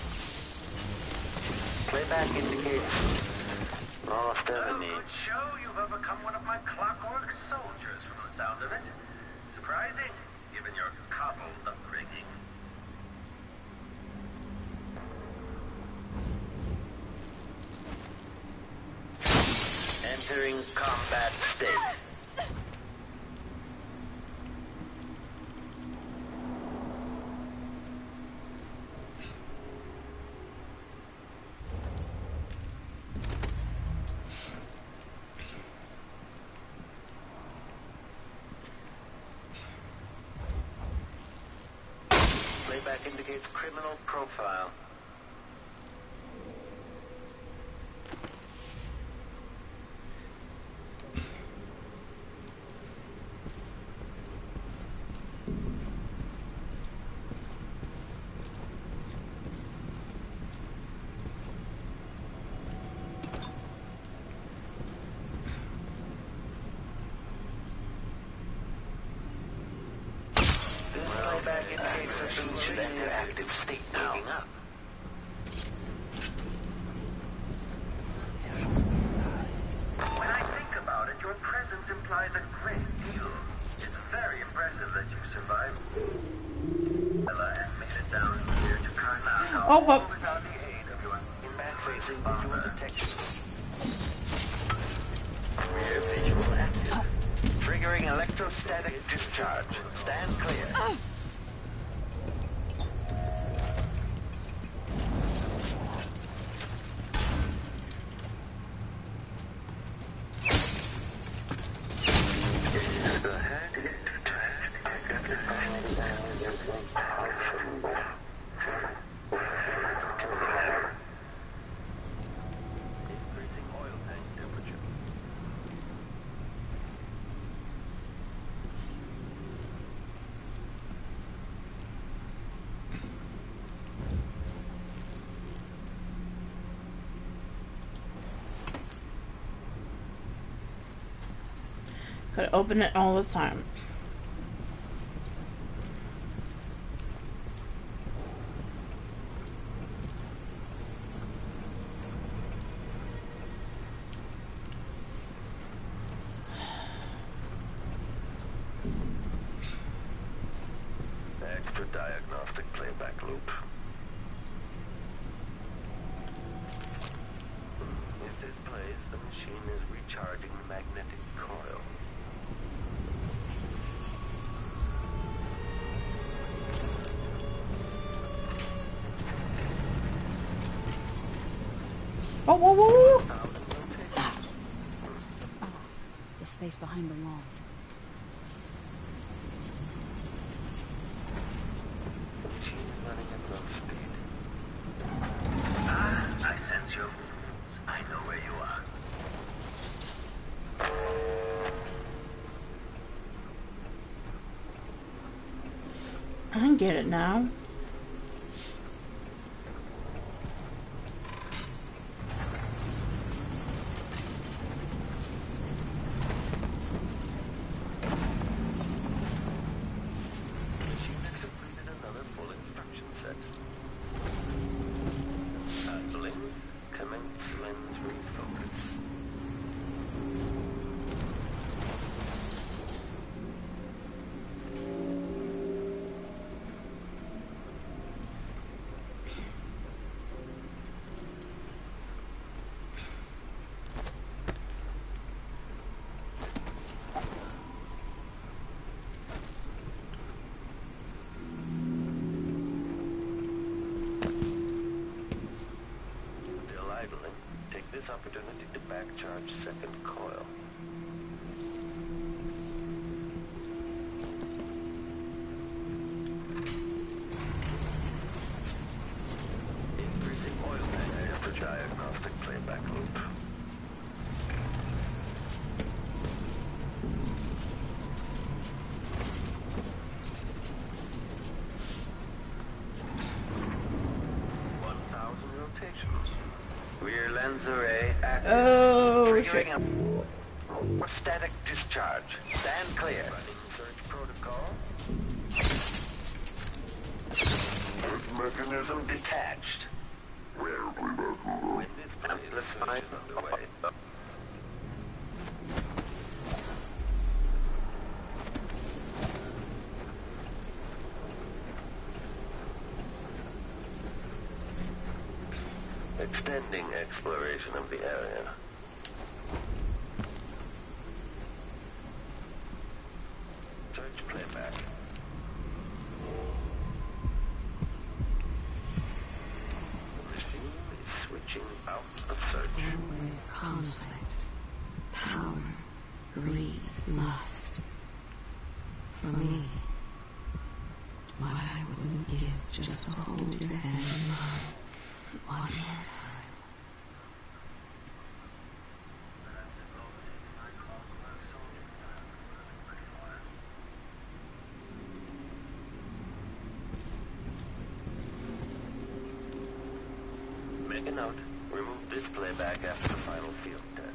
Playback indicates... Lost enemy. Well, good show. You've overcome one of my Clockwork Soldiers from the sound of it. Surprising, given your cobbled upbringing. Entering combat state. Playback indicates criminal profile. systems should enter active state now. Up. When I think about it, your presence implies a great deal. It's very impressive that you survived and made it down here to Karnak. Oh, fuck. Without the aid of your back-facing visual detection. Rear visual active. Triggering electrostatic discharge. Stand clear. Could open it all this time. Extra diagnostic playback loop. If this plays, the machine is recharging the magnetic coil. Oh, whoa, whoa, whoa. Ah. The space behind the walls. Ah, I sense your movements. I know where you are. I can get it now. This opportunity to back charge second coil. Increasing oil tank after diagnostic playback loop. One thousand rotations. Rear lens array active. Oh, shit. A static discharge. Stand clear. Running search protocol. Mechanism detached. When this amplifier is underway. Extending exploration of the area. Search playback. The machine is switching out of search. Always conflict, power, greed, lust. For me, what I wouldn't give just to hold your hand in love. One more time. Make a note. Remove this playback after the final field test.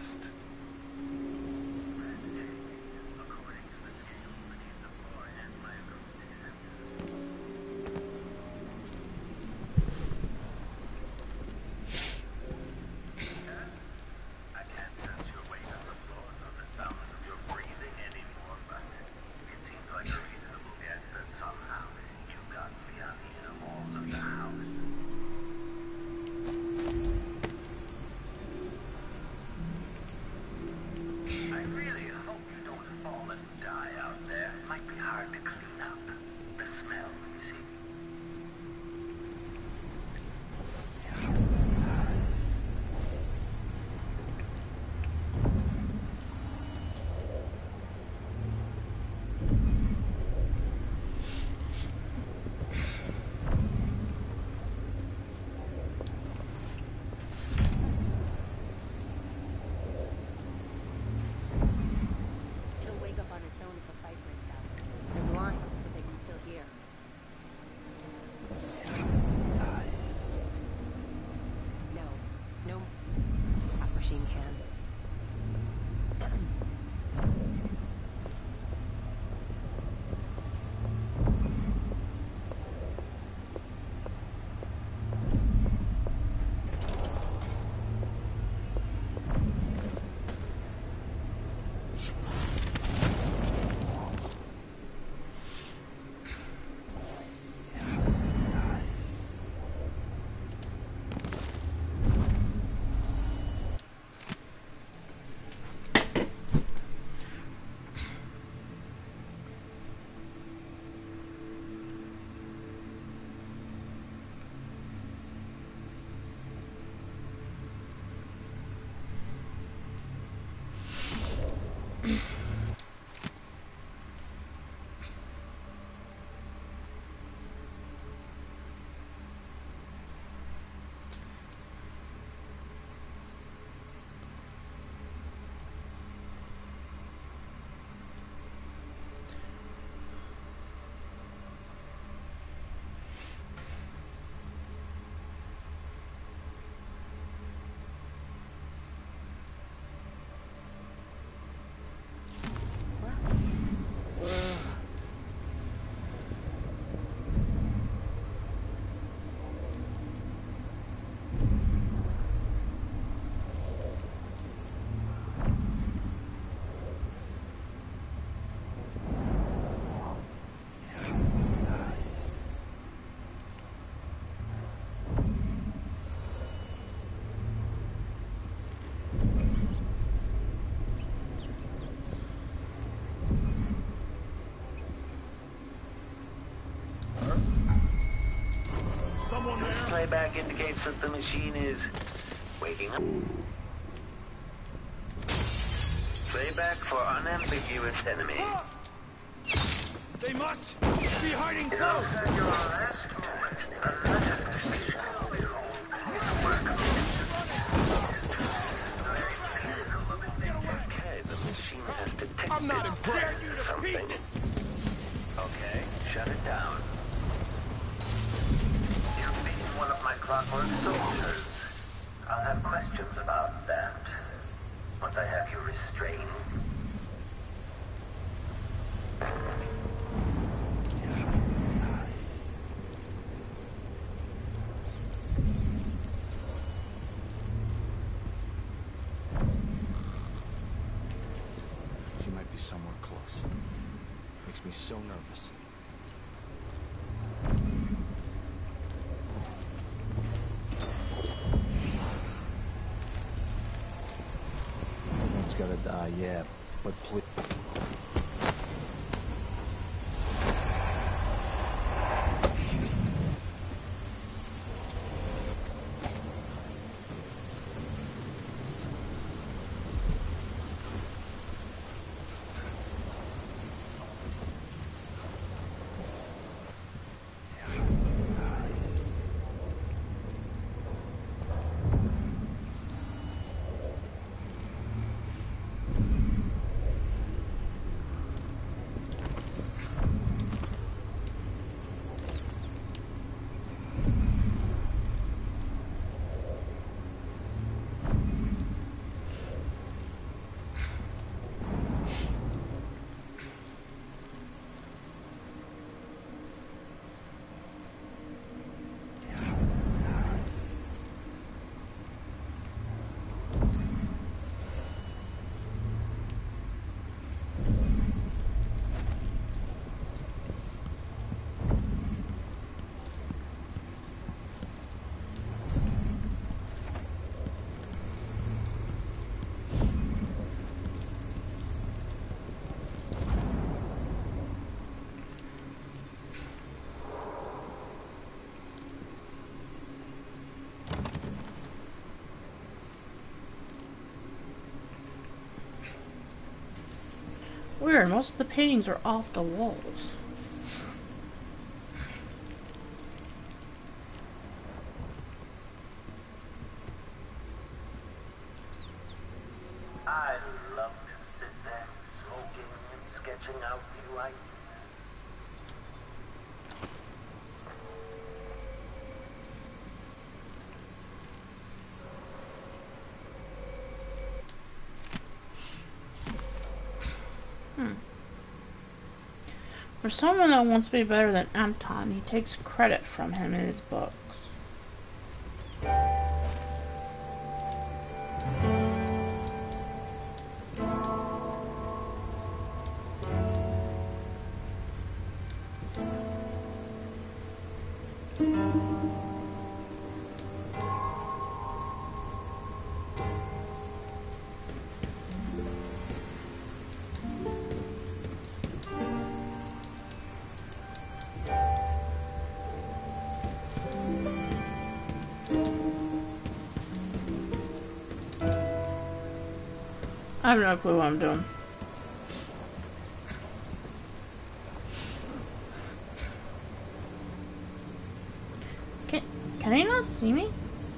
playback indicates that the machine is waking up. Playback for unambiguous enemy. They must be hiding close! Okay, the machine has detected I'm not impressed. something. Okay, shut it down. You've been one of my Clockwork Soldiers. I'll have questions about that. Once I have you restrained. She might be somewhere close. Makes me so nervous. Someone's gotta die, yeah, but please. Weird, most of the paintings are off the walls. I love to sit there smoking and sketching out new ideas. Hmm. For someone that wants to be better than Anton, he takes credit from him in his books. I have no clue what I'm doing. Can, can he not see me?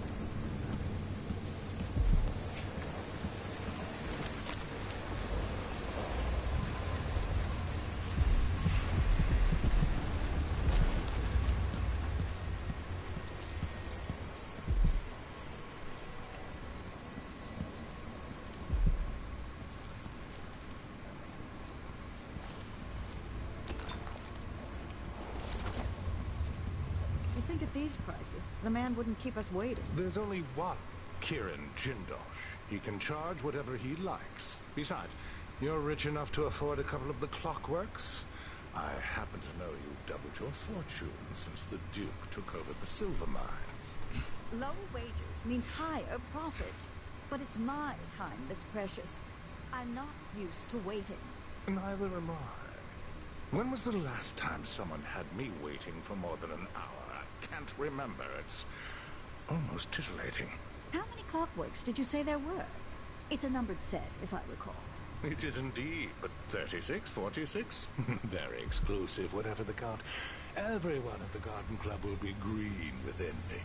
These prices, the man wouldn't keep us waiting. There's only one Kieran Jindosh. He can charge whatever he likes. Besides, you're rich enough to afford a couple of the Clockworks. I happen to know you've doubled your fortune since the Duke took over the silver mines. Low wages means higher profits, but it's my time that's precious. I'm not used to waiting. Neither am I. When was the last time someone had me waiting for more than an hour? I can't remember. It's almost titillating. How many clockworks did you say there were? It's a numbered set, if I recall. It is indeed, but thirty-six, forty-six? Very exclusive, whatever the count. Everyone at the Garden Club will be green with envy.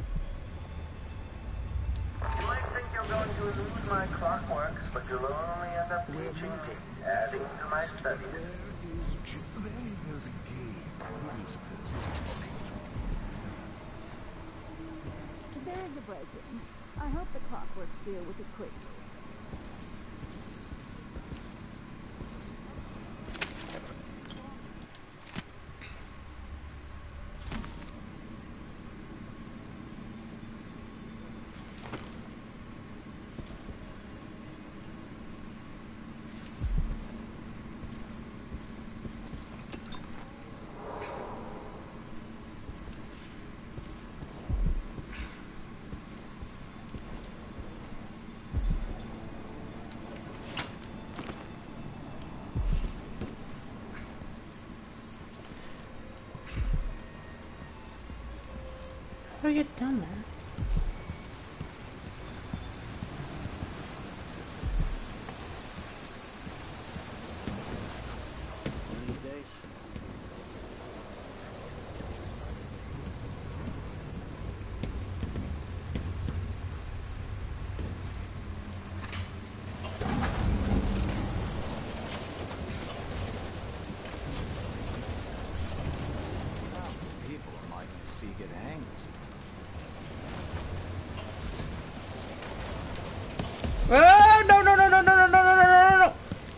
You might think you're going to lose my clockworks, but you'll only end up We're teaching moving. me, adding to my studies. Where is Jim? There there's a game. Who do you suppose he's talking to? If there is a break-in, I hope the clockworks deal with it quickly. How do I get down there? People are like to see get angry. Oh, no, no, no, no, no, no, no, no, no, no, no.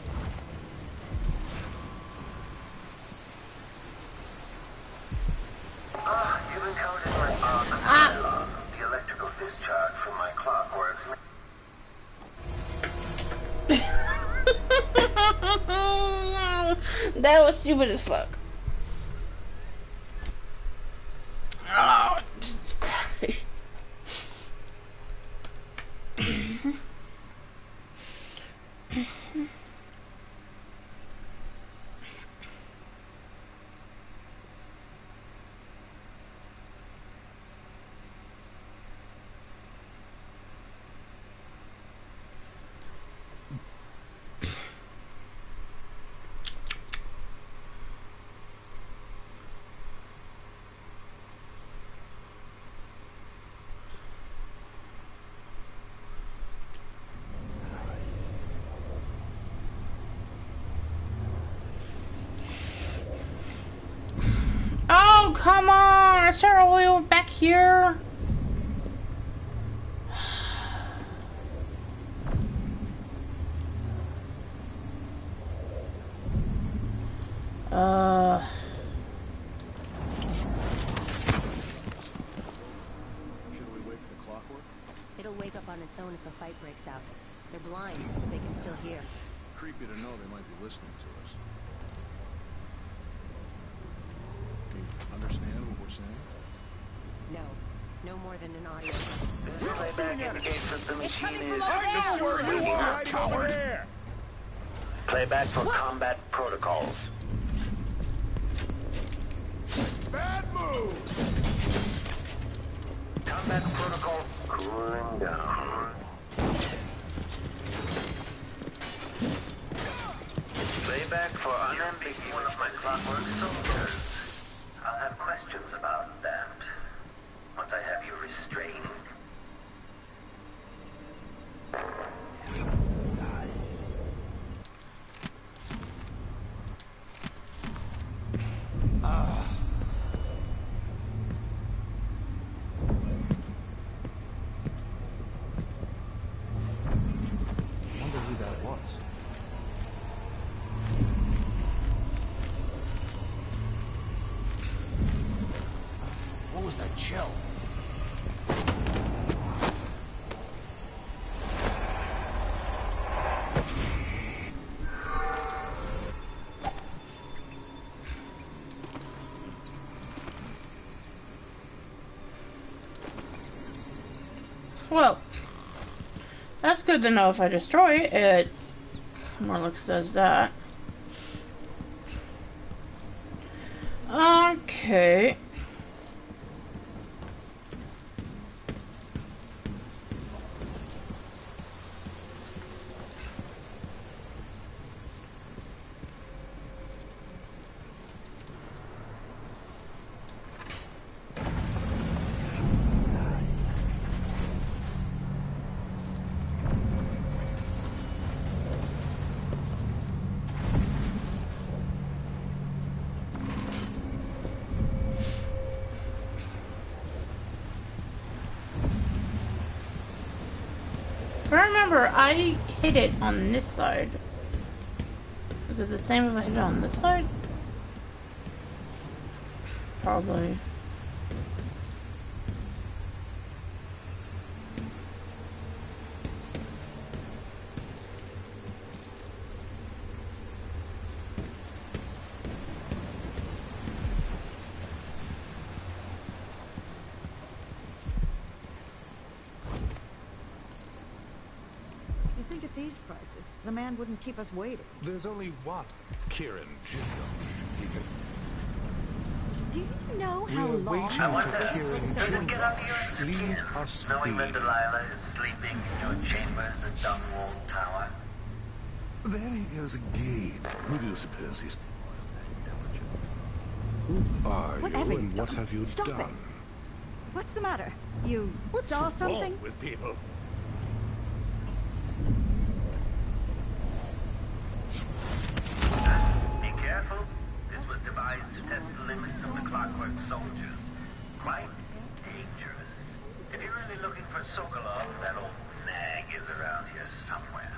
Ah, you've encountered my ah. The electrical discharge from my clockworks. That was stupid as fuck. Oh, Jesus Christ. Oh, come on! I started all the way back here. Uh. Should we wake the clockwork? It'll wake up on its own if a fight breaks out. They're blind, but they can still hear. Creepy to know they might be listening to us. You understand what we're saying? No. No more than an audio. This playback indicates that the machine is... I know where you are, coward! Playback for combat protocols. Bad move! Combat protocol cooling down. Playback for unambiguous one of my Clockwork Soldiers. I'll have questions about that once I have you restrained. Ah. Wonder who that was. What was that chill? Well, that's good to know if I destroy it. It more looks says that. Okay. I remember I hit it on this side. Is it the same if I hit it on this side? Probably. At these prices, the man wouldn't keep us waiting. There's only one Kieran Jindosh. He can... Do you know how We're long... waiting for Kieran Jindosh. Leave us Knowing that be. Delilah is sleeping in your chambers at Dunwall Tower? There he goes again. Who do you suppose he's... Who are Whatever you and you've what done, have you stop done? it. What's the matter? You What's saw wrong something? with people? Be careful. This was devised to test the limits of the Clockwork Soldiers. Quite dangerous. If you're really looking for Sokolov, that old nag is around here somewhere.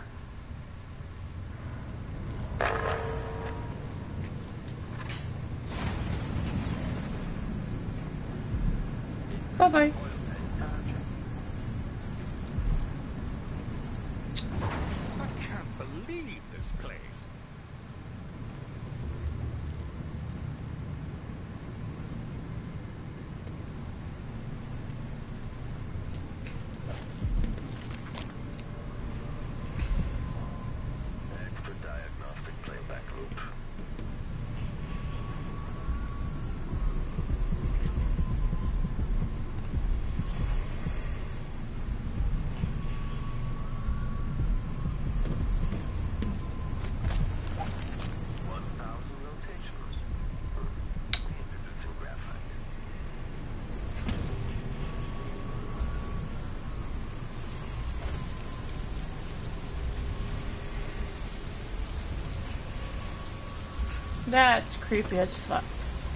Bye-bye. I can't believe this place. Extra diagnostic playback loop. one thousand rotations. Introducing graphite. That's creepy as fuck.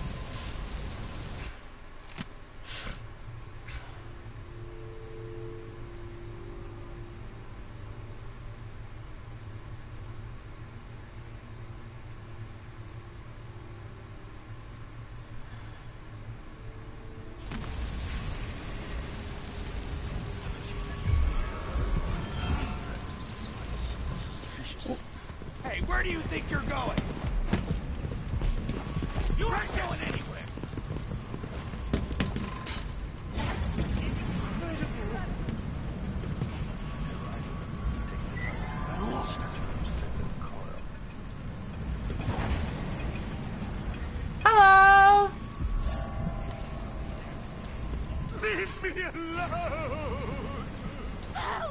Hey, where do you think you're going? You aren't going anywhere! I lost it. Hello! Leave me alone! Help!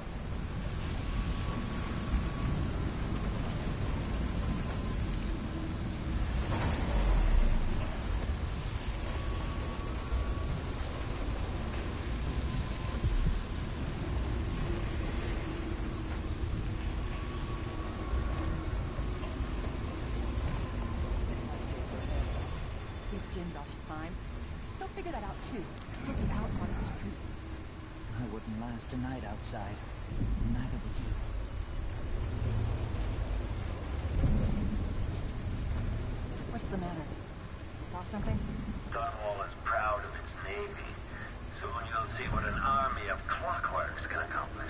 Give Jindosh time. He'll figure that out too. He'll be out on the streets. I wouldn't last a night outside. Neither would you. What's the matter? You saw something? Dunwall is proud of its navy. Soon you'll see what an army of clockworks can accomplish.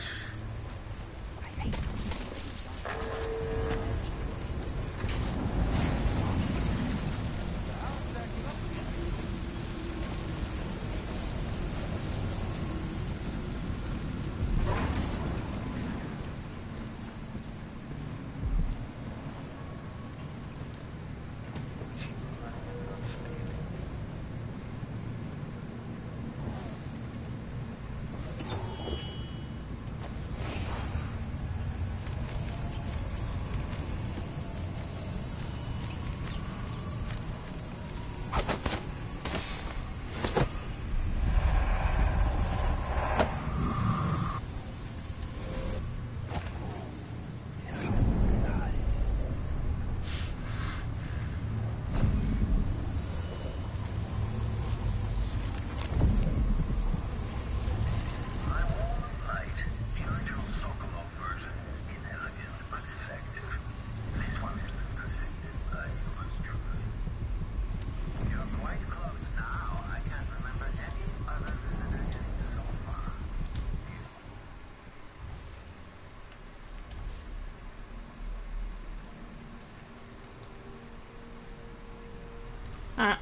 Uh.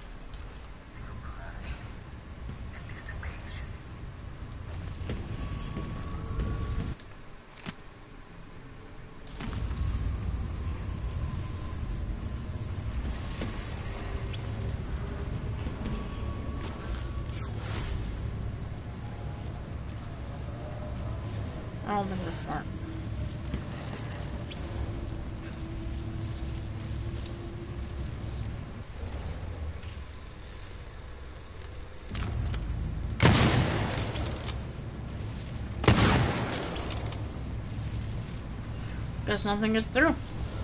I don't think that's smart. Guess nothing gets through.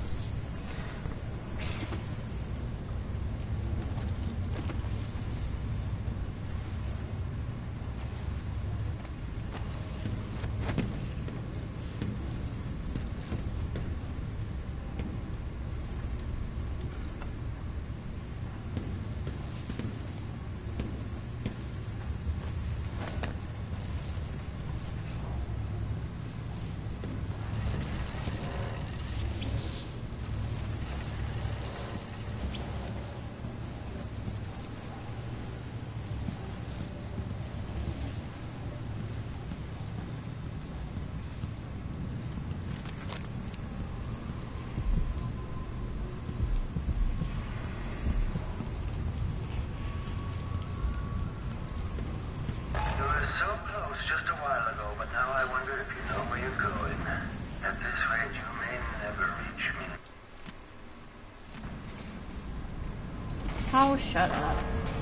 Oh, shut up.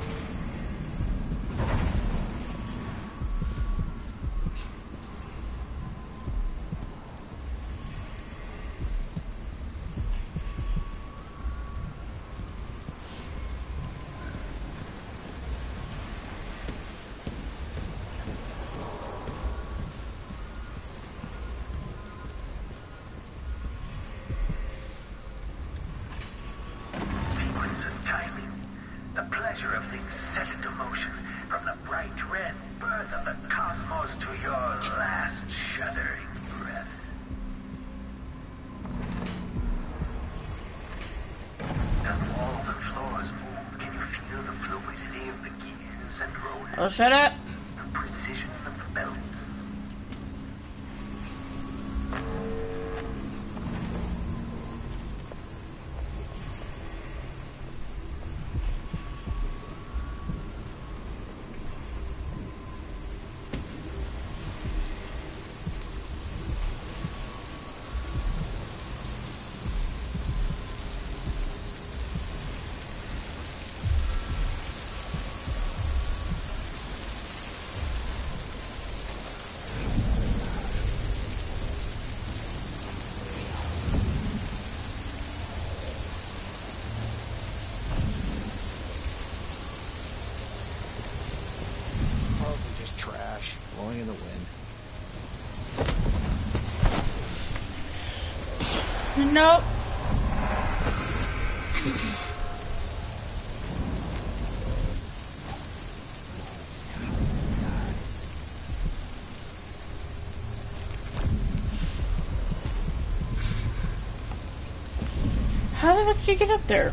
Oh, shut up. The precision of the belt. Blowing in the wind. Nope. How the fuck did you get up there?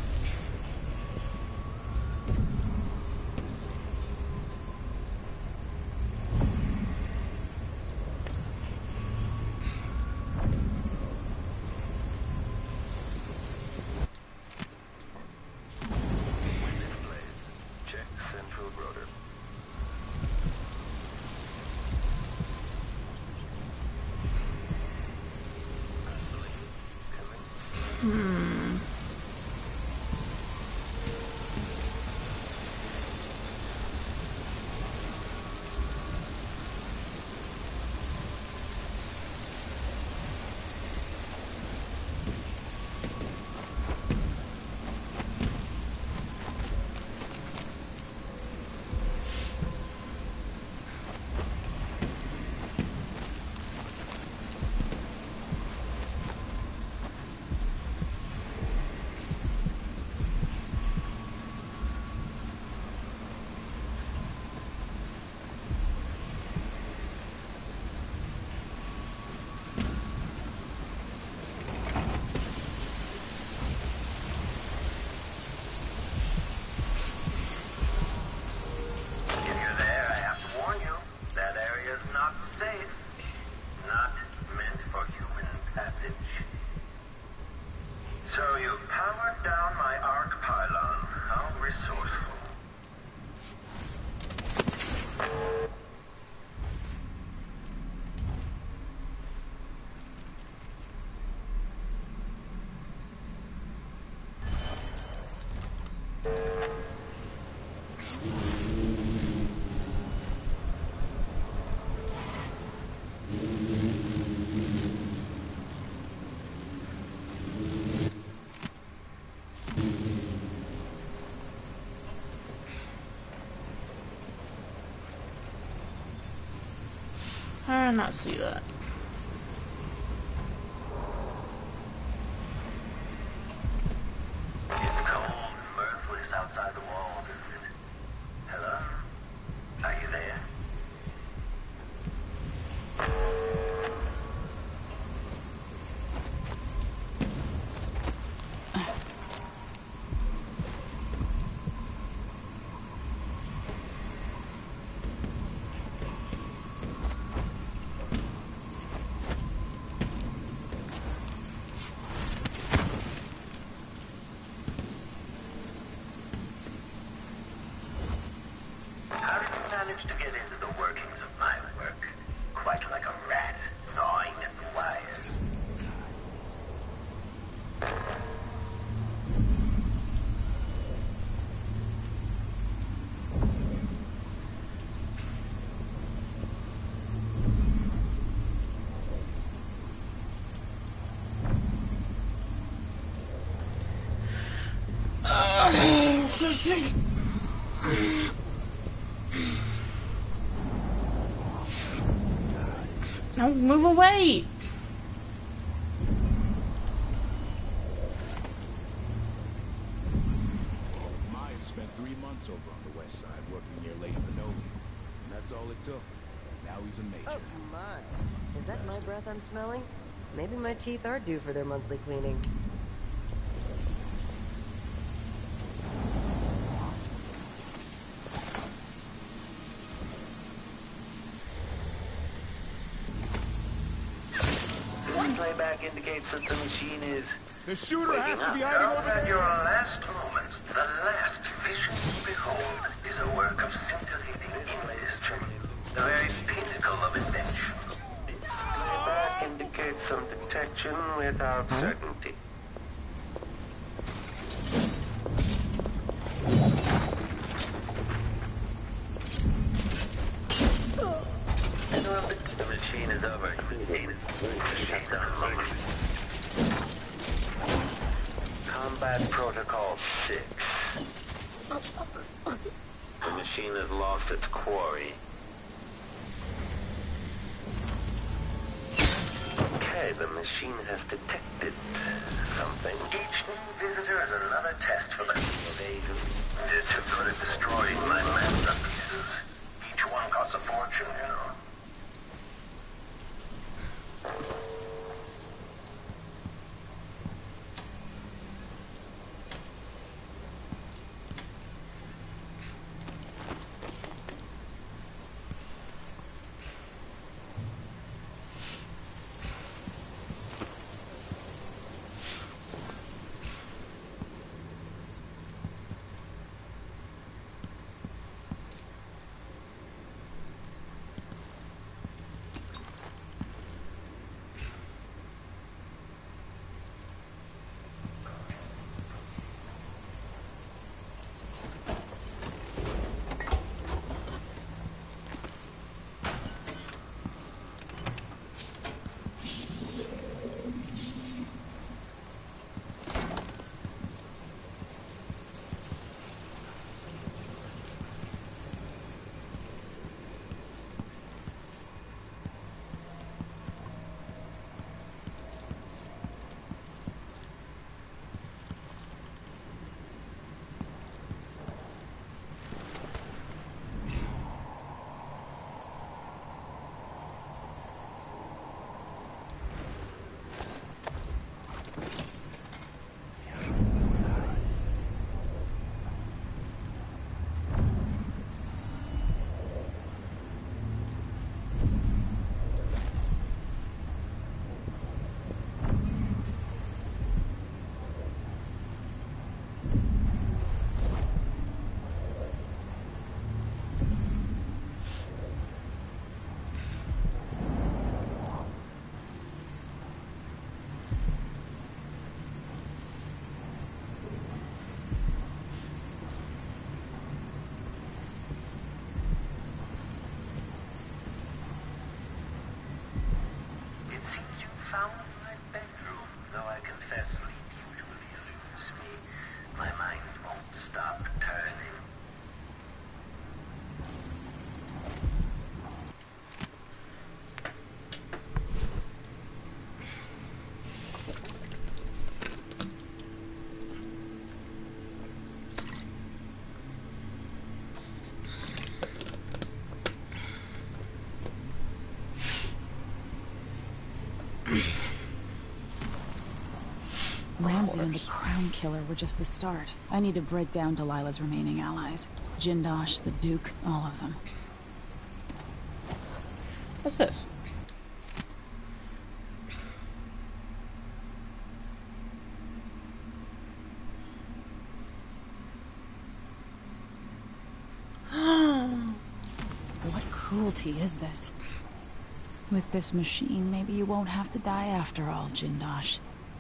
Hmm. How did I not see that? It's cold and mirthless outside the walls, isn't it? Hello? Are you there? How did you manage to get into the workings of my work? Quite like a rat, gnawing at the wires. No, move away! Maya spent three months over on the west side working near Lady Pinocchio. And that's all it took. Now he's a major. Oh my. Is that my breath I'm smelling? Maybe my teeth are due for their monthly cleaning. Playback indicates that the machine is... The shooter has to be up. hiding Now over at there. your last moments, the last vision you behold is a work of scintillating industry. The very pinnacle of invention. Playback indicates some detection without certainty. The machine is overheated. Shut down moment. Combat Protocol six. The machine has lost its quarry. Okay, the machine has detected something. Each new visitor is another test for the evasion. They're too good at destroying my masterpieces. Each one costs a fortune, you know. Ramsey and the Crown Killer were just the start. I need to break down Delilah's remaining allies. Jindosh, the Duke, all of them. What's this? What cruelty is this? With this machine, maybe you won't have to die after all, Jindosh.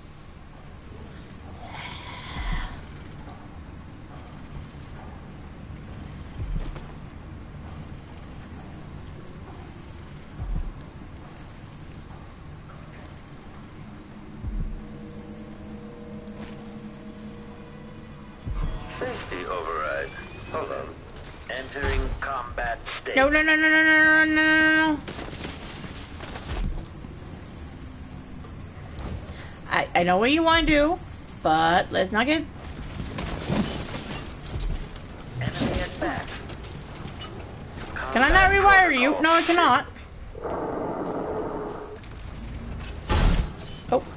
Safety override. Hold on. Entering combat state. No, no, no, no, no, no, no, no. I, I know what you want to do, but let's not get... Enemy at back. Can I not rewire you? No, I cannot. Oh.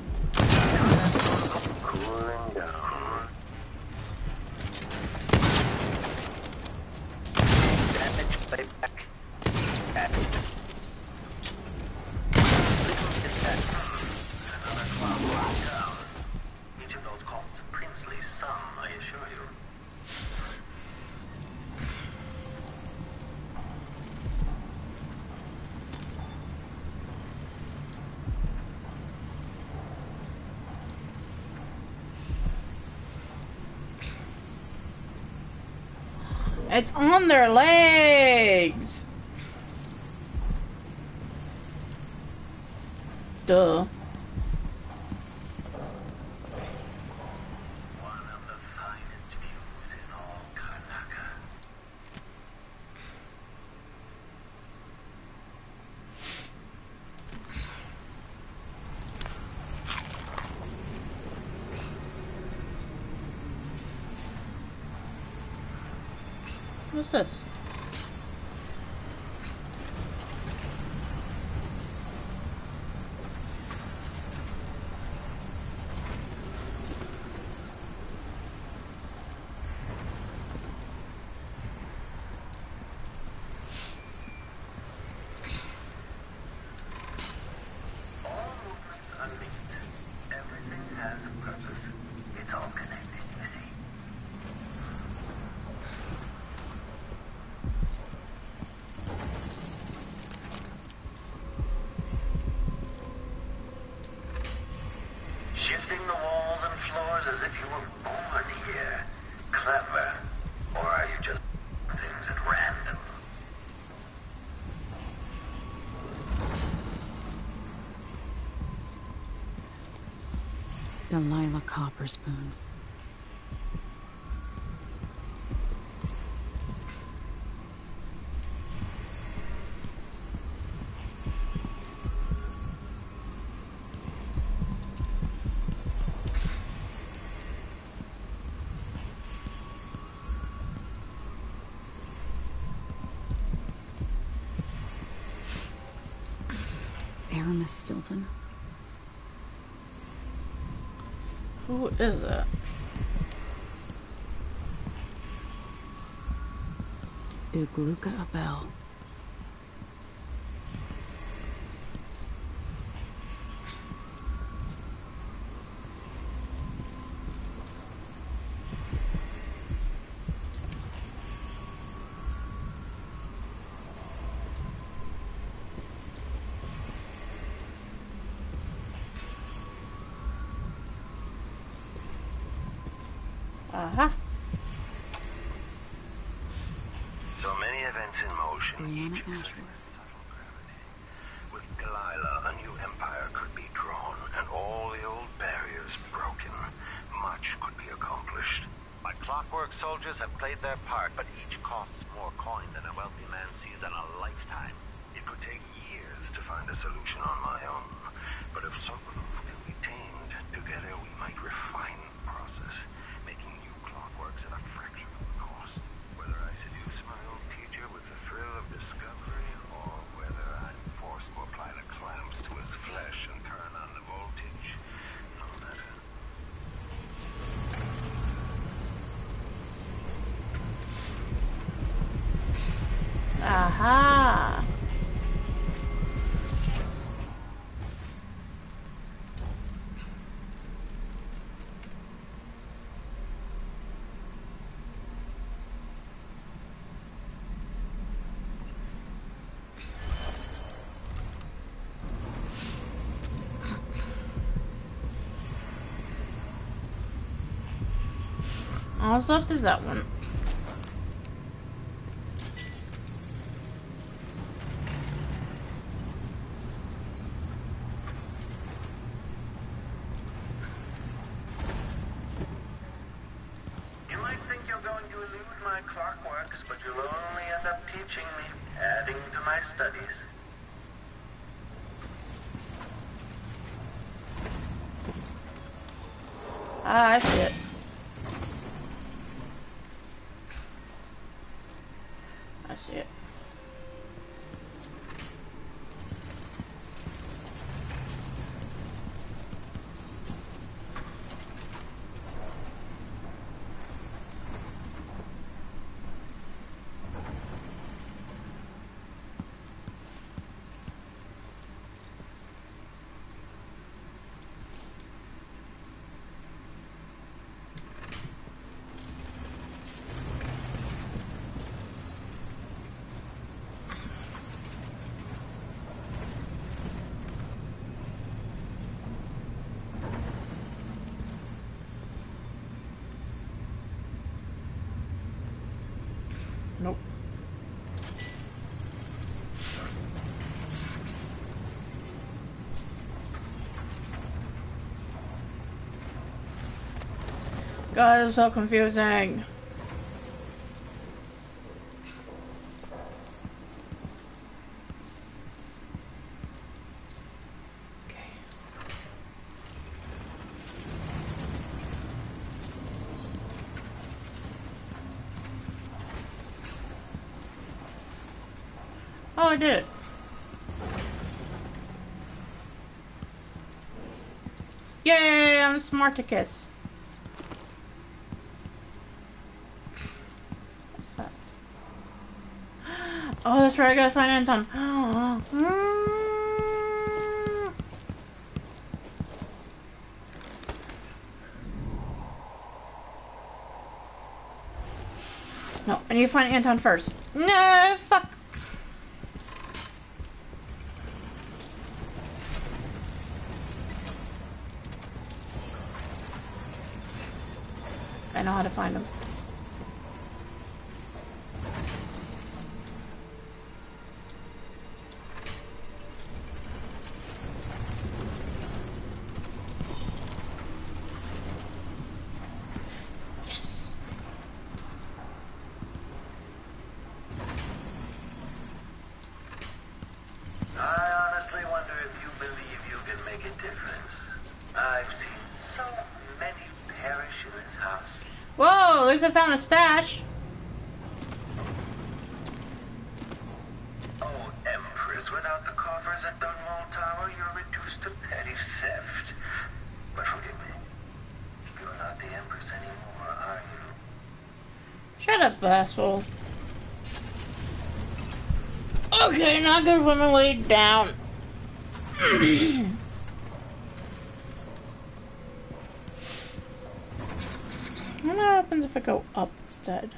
Cooling down. Damage playback. Added. Another clockwork down. Each of those costs a princely sum, I assure you. It's on their legs. Duh. One of the finest views in all Karnaka. What's this? All movements are linked. Everything has a purpose. It's all connected, you see. Shifting the walls and floors as if you were born here. Clever. Or are you just things at random? Delilah Copperspoon. Aramis Stilton. Who is it? Duke Luca Abel. Aha. So many events in motion. Brianna Ashworth. With Delilah, a new empire could be drawn, and all the old barriers broken. Much could be accomplished. My Clockwork Soldiers have played their part, but each costs more coin than a wealthy man sees in a lifetime. It could take years to find a solution on my own. But if Sokolov can be tamed, together we might refine the process, making new clockworks at a fraction of the cost. Whether I seduce my old teacher with the thrill of discovery, or whether I'm forced to apply the clamps to his flesh and turn on the voltage, no matter. Aha! All that's left is that one. You might think you're going to elude my clockworks, but you'll only end up teaching me, adding to my studies. Ah, I see it. I see it. Nope. God, it's so confusing. Oh, I did it. Yay, I'm Smarticus. What's that? Oh, that's right, I gotta find Anton. No, I need to find Anton first. No, fuck. I know how to find him. I honestly wonder if you believe you can make a difference. I've seen so many perish in this house. Whoa, at least I found a stash. Oh, Empress, without the coffers at Dunwall Tower, you're reduced to petty theft. But forgive me, you're not the Empress anymore, are you? Shut up, asshole. Okay, now I'm gonna put my way down. What happens if I go up instead?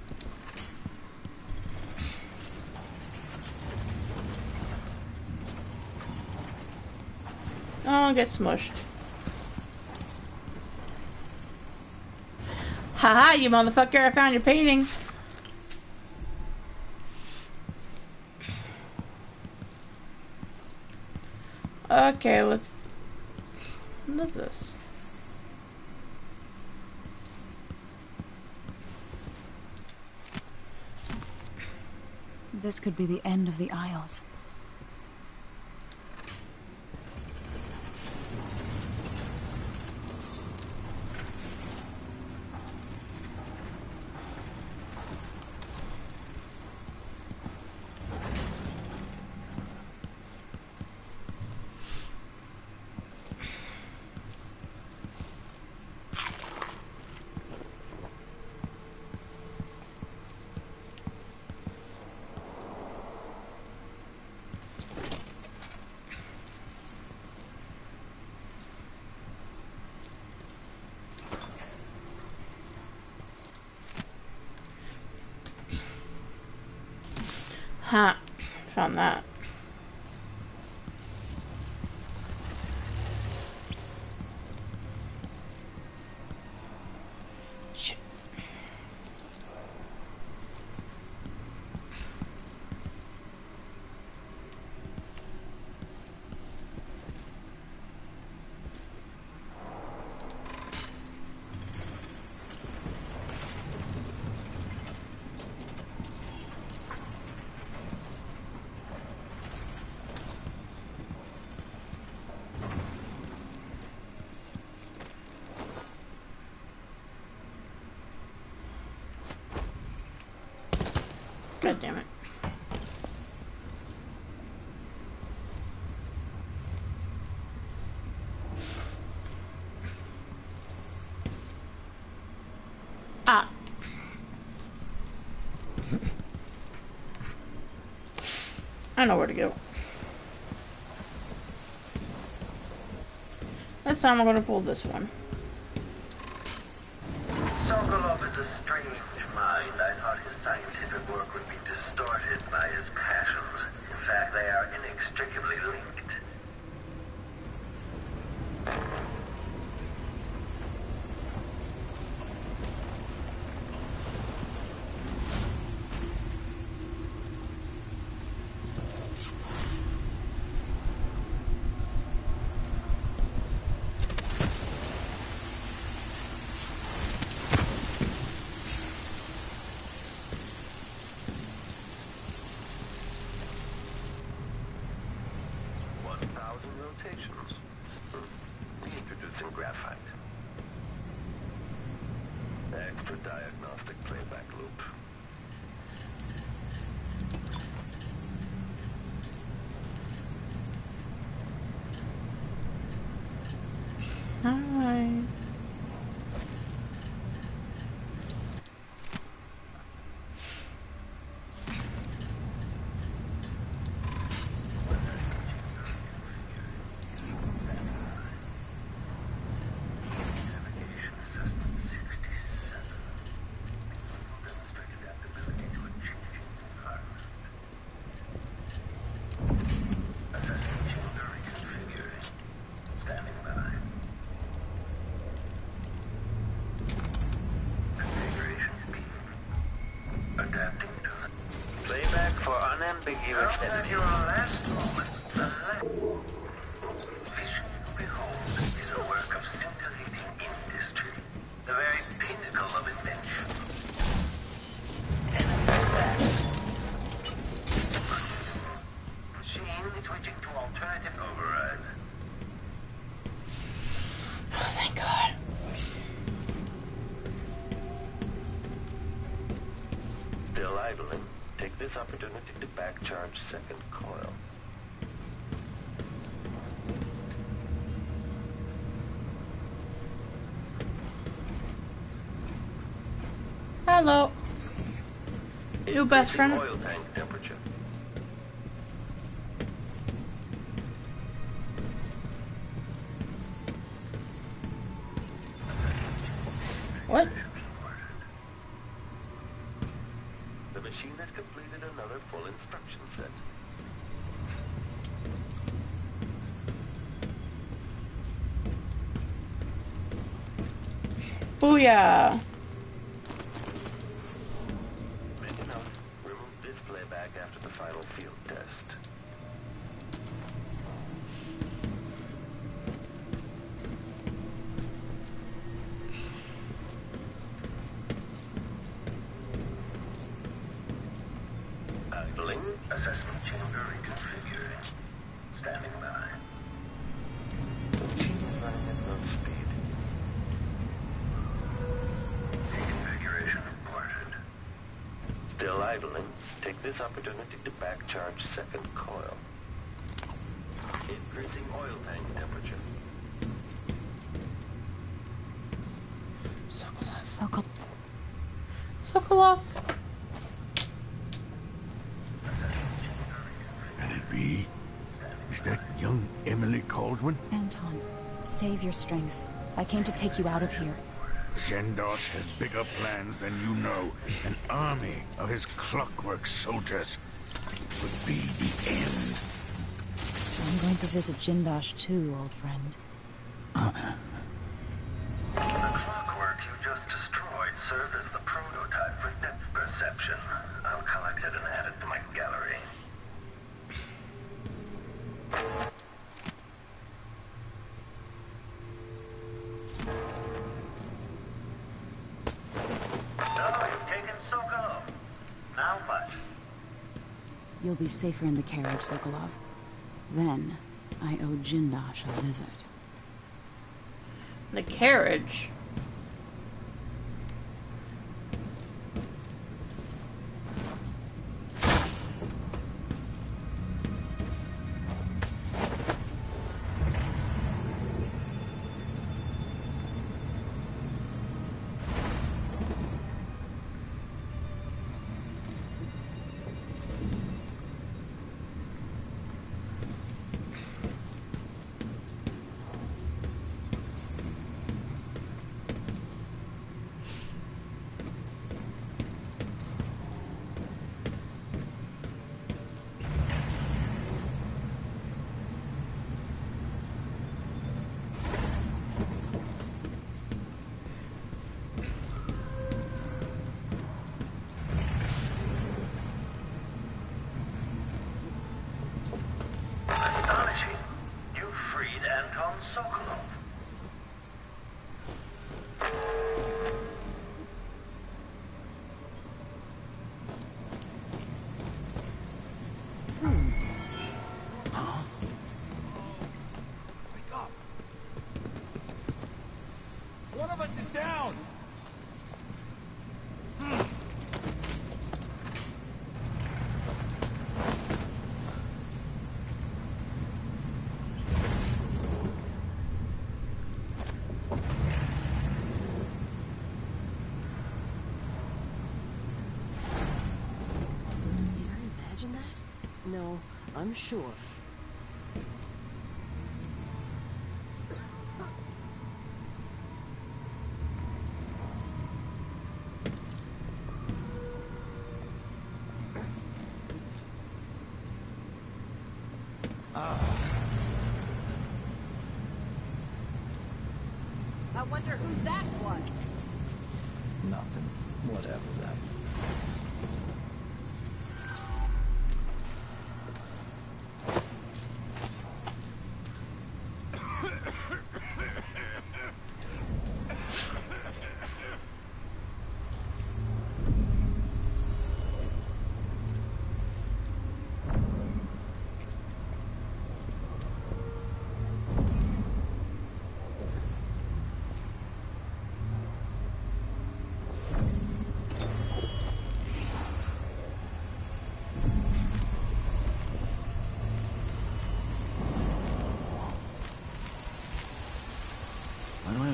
Oh, I'll get smushed. Haha, you motherfucker, I found your painting. Okay, let's... What is this? This could be the end of the Isles. Ha! Found that. Shit. God damn it. Ah. I know where to go. This time I'm gonna pull this one. Sokolov is a strange mind. I thought his scientific work would be distorted by his passions. In fact, they are inextricably linked. Rotations. Reintroducing graphite. Extra diagnostic playback loop. Alright. Playback for unambiguous at your last moment. The light vision you behold is a work of scintillating industry, the very pinnacle of invention. Machine is switching to alternative override. Oh, thank God. Still idling. Take this opportunity to back charge second coil. Hello. Your best friend. Oil tank temperature. What? The machine has completed another full instruction set. Booyah! Make a note. Remove this playback after the final field test. Idling. Assessment chamber reconfigured. Standing by. Machine is running at low speed. Deconfiguration reported. Still idling. Take this opportunity to back charge second coil. Increasing oil tank temperature. Sokolov. Sokol. Sokolov. Can it be? Is that young Emily Caldwin? Anton, save your strength. I came to take you out of here. Jendos has bigger plans than you know. An army of his Clockwork Soldiers. would be the end. I'm going to visit Jindosh too, old friend. The clockwork you just destroyed served as the prototype for depth perception. I'll collect it and add it to my gallery. So, you've taken Sokolov. Now what? You'll be safer in the carriage, Sokolov. Then, I owe Jindosh a visit. The carriage? Astonishing. You freed Anton Sokolov. Hmm. Huh? Wake up. One of us is down. Hmm. Did I imagine that? No, I'm sure. I wonder who that was. Nothing. Whatever then. Why do I...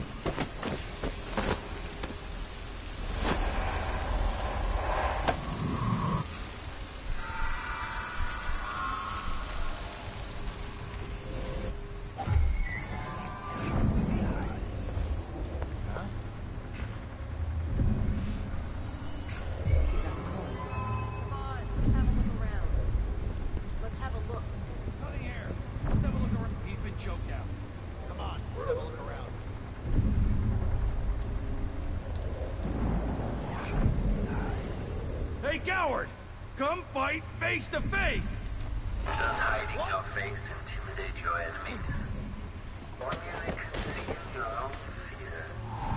He's out cold. Come on, let's have a look around. Let's have a look. Out of here. Let's have a look around. He's been choked out. Come on, let's have a look around. Hey, coward! Come fight face to face! Does hiding your face intimidate your enemies? Or merely conceal your own fear?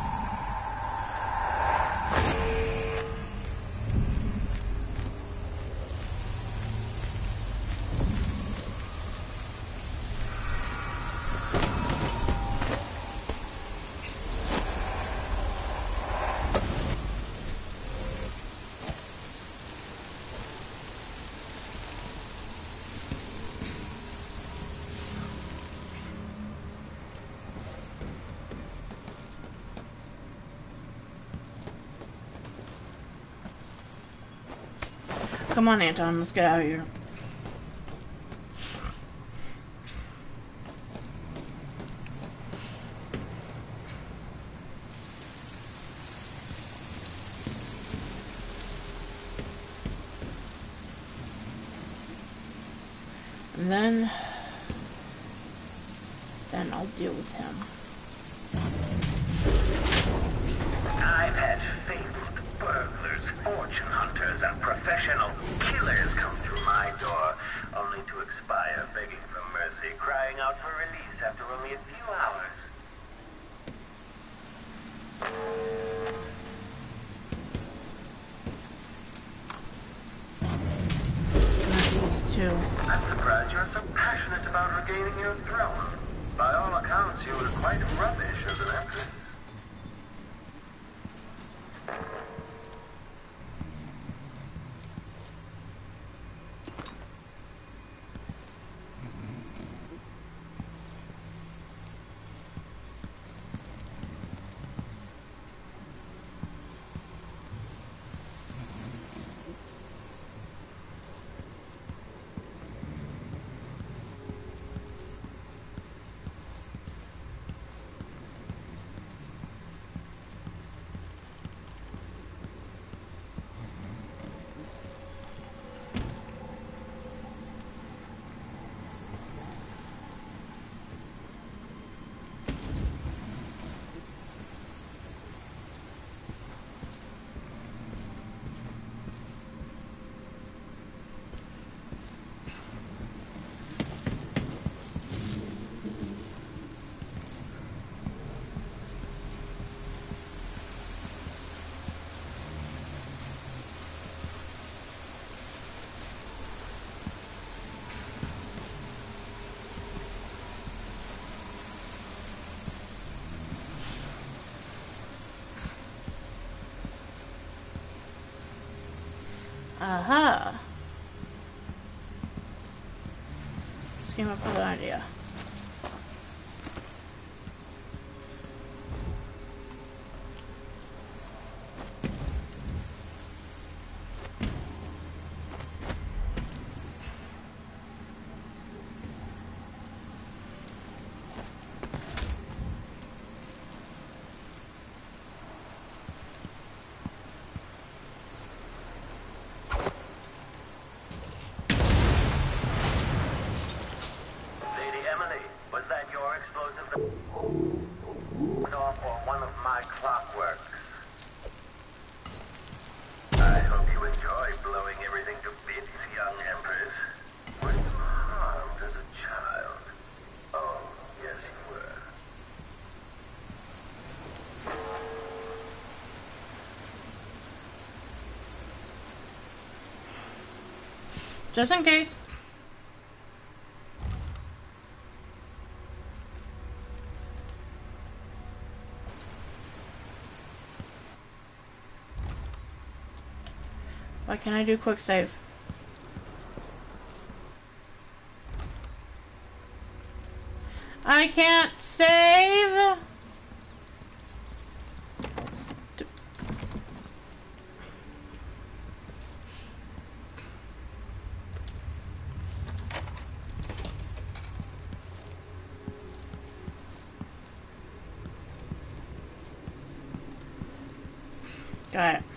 Come on, Anton, let's get out of here. And then... Then I'll deal with him. I've had famed burglars, fortune hunters, and professional killers come through my door, only to expire begging for mercy, crying out for release after only a few hours. These two. I'm surprised you're so passionate about regaining your throne. By all accounts, you were quite rubbish as an empress. Aha! This came up with an idea. Or one of my clockworks. I hope you enjoy blowing everything to bits, young Empress. Were you harmed as a child? Oh, yes you were. Just in case. Why can't I do quick save? I can't save! Got it.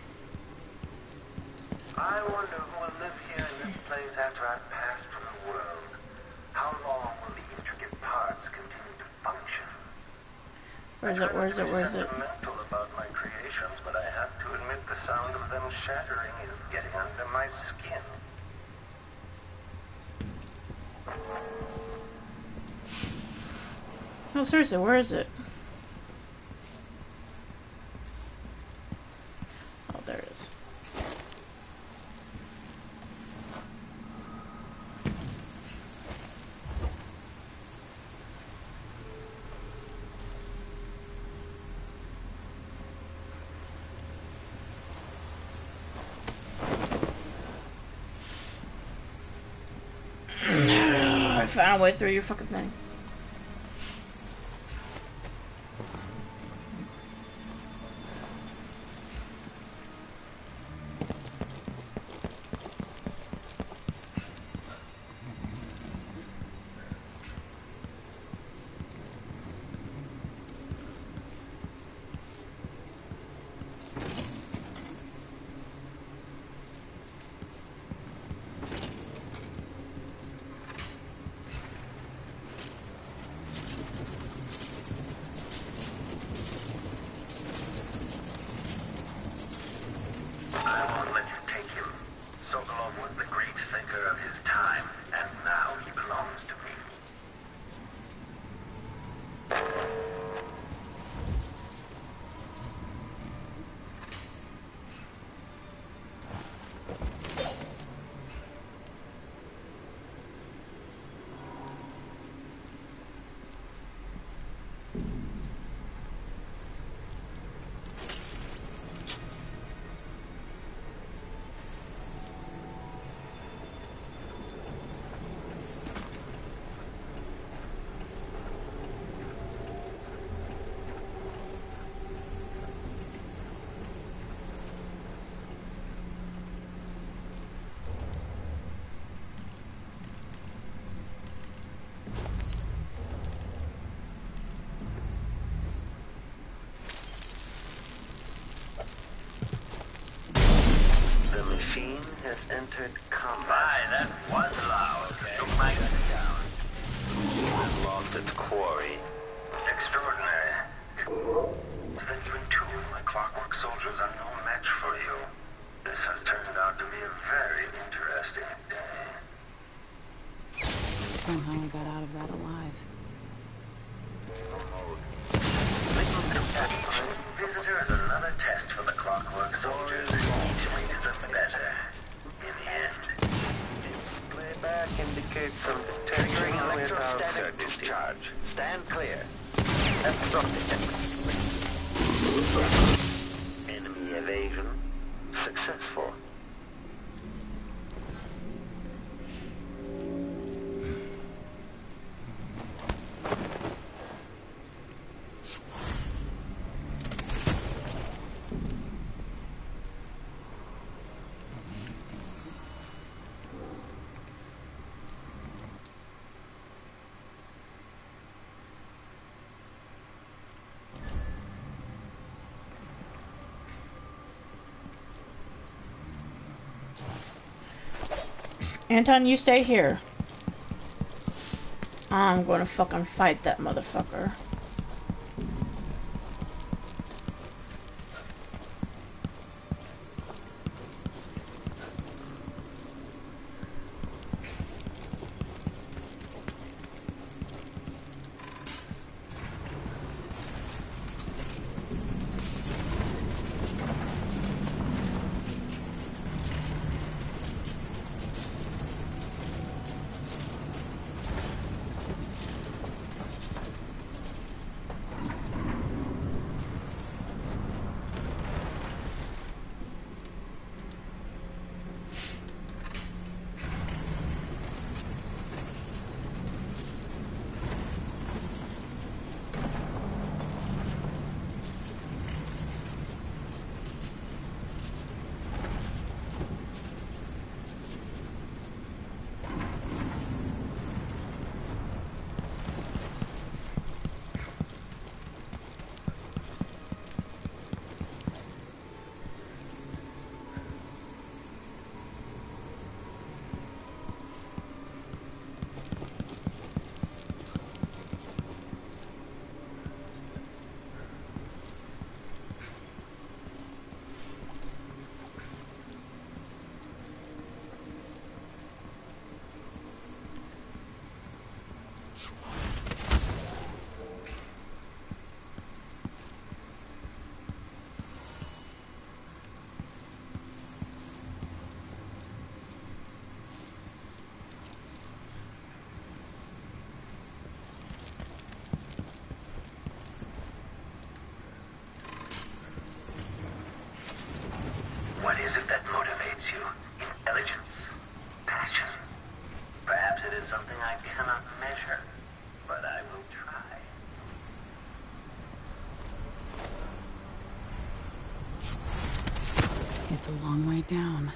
I wonder who will live here in this place after I've passed from the world. How long will the intricate parts continue to function? Where is it? Where is it? Where is it? I'm sentimental about my creations, but I have to admit the sound of them shattering is getting under my skin. No, seriously, where is it? Oh, there it is. I found a way through your fucking thing. has entered combat. Aye, that was loud. Okay. Took my gun down. I've lost its quarry. Extraordinary. That even two of my Clockwork Soldiers are no match for you. This has turned out to be a very interesting day. Somehow we got out of that alive. Visitor is another test for the Clockwork Soldiers. Each makes them better. In the end. Playback indicates some triggering electrostatic discharge. Stand clear. Enemy evasion successful. Anton, you stay here. I'm gonna fucking fight that motherfucker. What is it that motivates you? Intelligence? Passion? Perhaps it is something I cannot measure, but I will try. It's a long way down.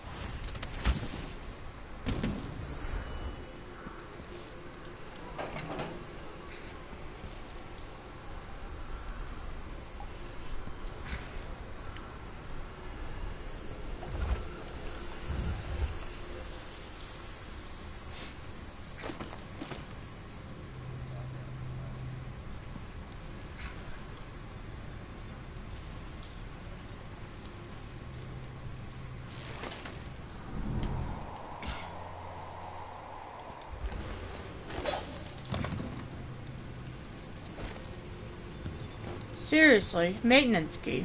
Seriously, maintenance key.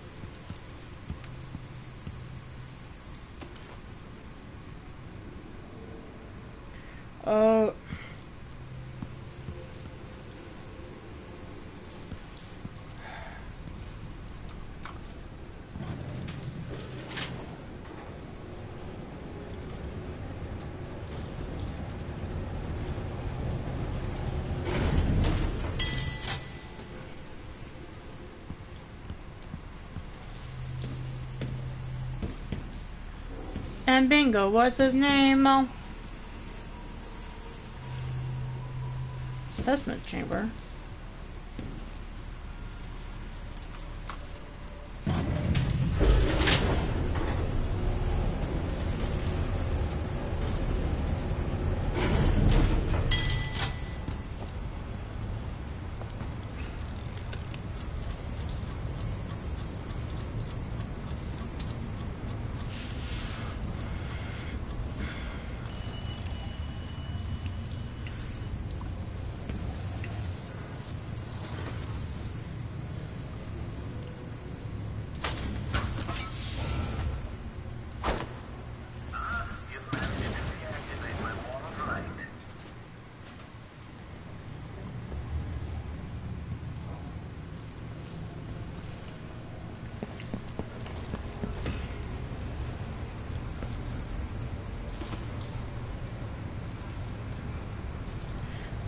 Uh... And bingo, what's his name? Oh. Assessment chamber.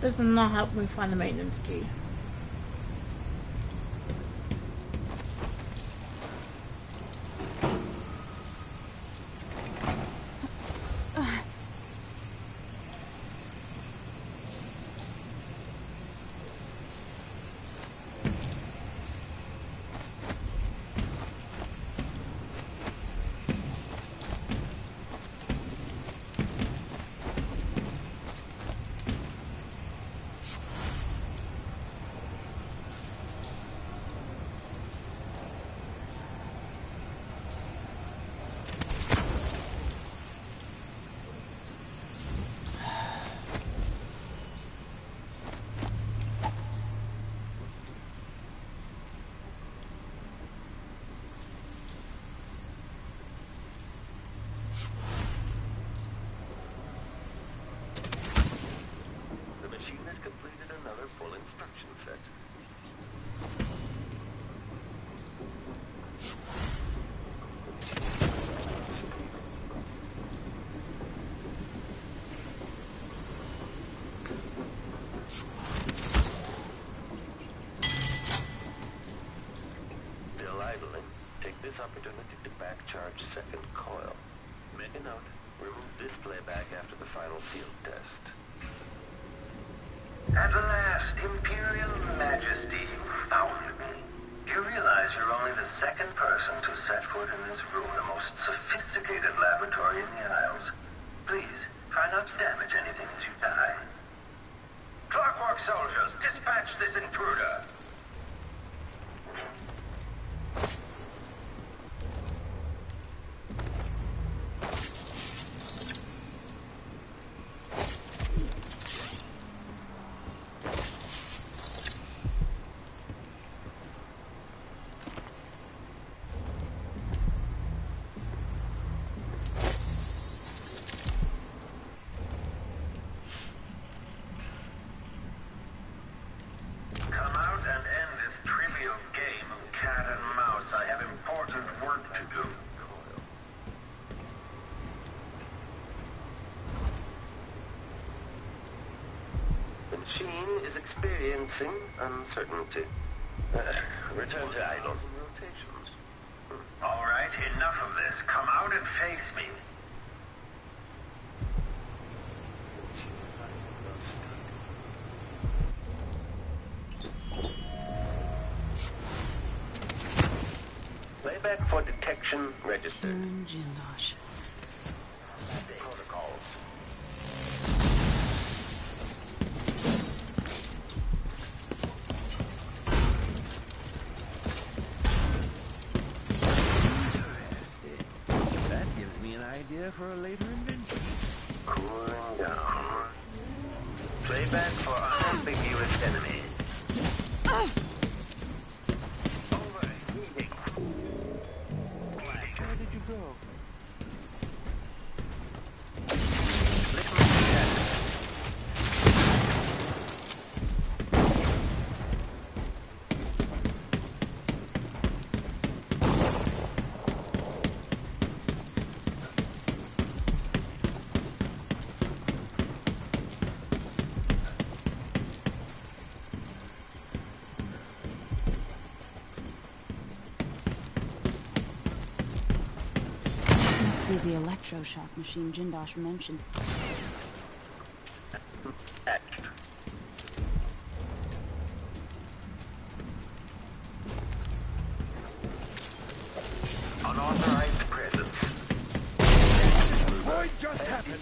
This does not help me find the maintenance key. This opportunity to back-charge second coil. Make a note. Remove this playback after the final field test. At last, Imperial Majesty, you found me. You realize you're only the second person to set foot in this room, the most sophisticated laboratory in the Isles. Please, try not to damage anything as you die. Clockwork Soldiers, dispatch this intruder! Machine is experiencing uncertainty. Uh, return to idle rotations. Hmm. All right, enough of this. Come out and face me. Playback for detection registered. Jindosh. Protocols. Idea for a later invention. Cooling down. Playback for unambiguous enemy. Overheating. Where did you go? The electroshock machine Jindosh mentioned. Unauthorized presence. What just happened?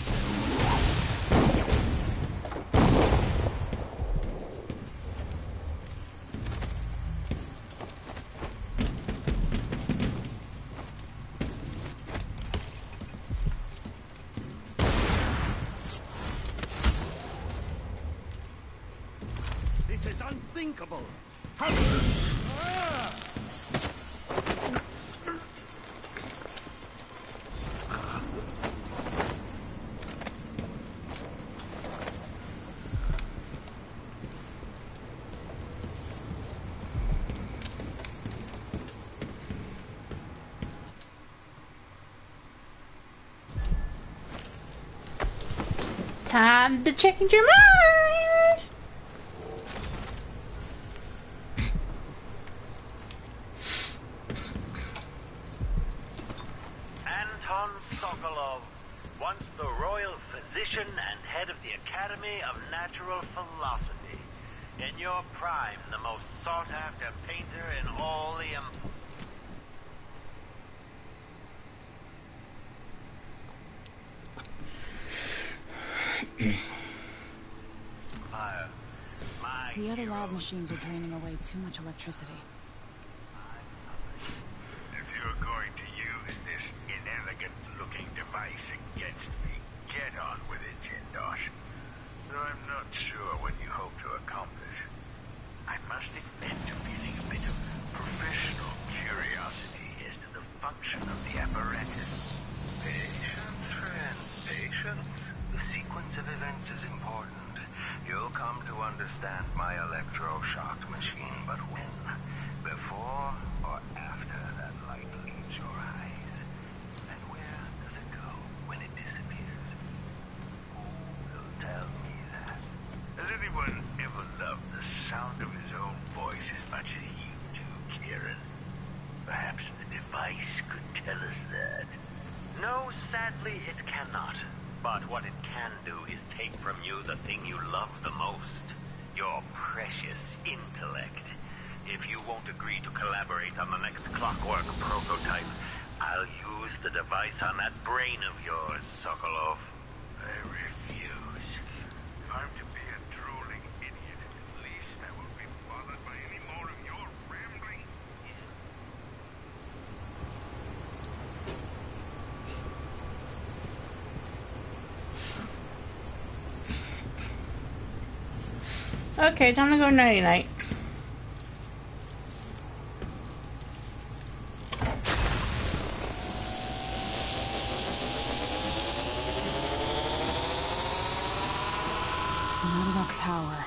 This is unthinkable. How? Ah! Time to change your mind. Sokolov, once the royal physician and head of the Academy of Natural Philosophy. In your prime, the most sought-after painter in all the empire. My The other lab machines are draining away too much electricity. If you're going to use this inelegant-looking device against me, get on with it, Jindosh. Though I'm not sure what you hope to accomplish. I must admit to feeling a bit of professional curiosity as to the function of the apparatus. Patience, friends, patience. The sequence of events is important. You'll come to understand my electroshock machine, but when? Before or after that light leaves your eyes? And where does it go when it disappears? Who will tell me that? Has anyone ever loved the sound of his own voice as much as you do, Kieran? Perhaps the device could tell us that. No, sadly, it cannot. But what it can do is take from you the thing you love the most. Your precious intellect. If you won't agree to collaborate on the next Clockwork prototype, I'll use the device on that brain of yours, Sokolov. I refuse. If I'm to be a drooling idiot, at least I won't be bothered by any more of your rambling. Okay, time to go nighty-night. Not enough power.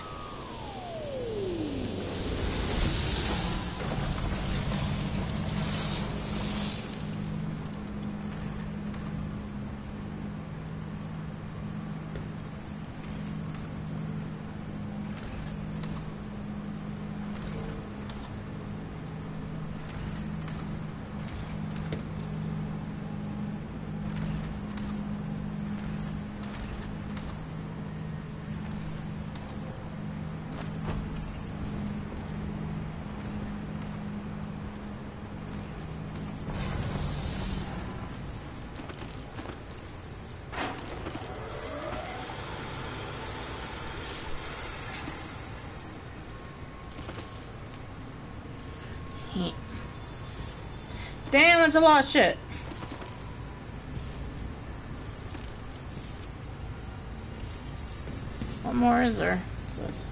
Damn, that's a lot of shit. What more is there? What's this?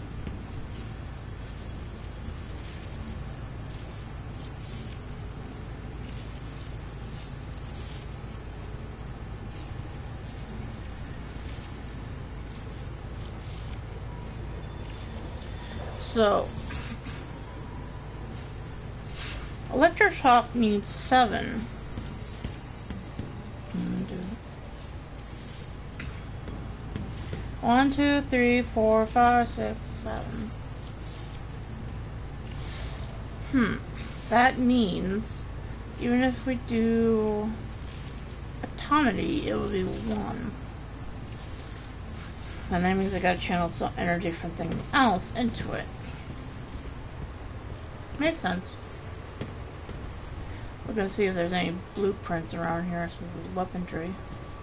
So, electroshock needs seven. One, two, three, four, five, six, seven. Hmm. That means even if we do atomity, it will be one. And that means I gotta channel some energy from something else into it. Makes sense. We're gonna see if there's any blueprints around here since this is weaponry.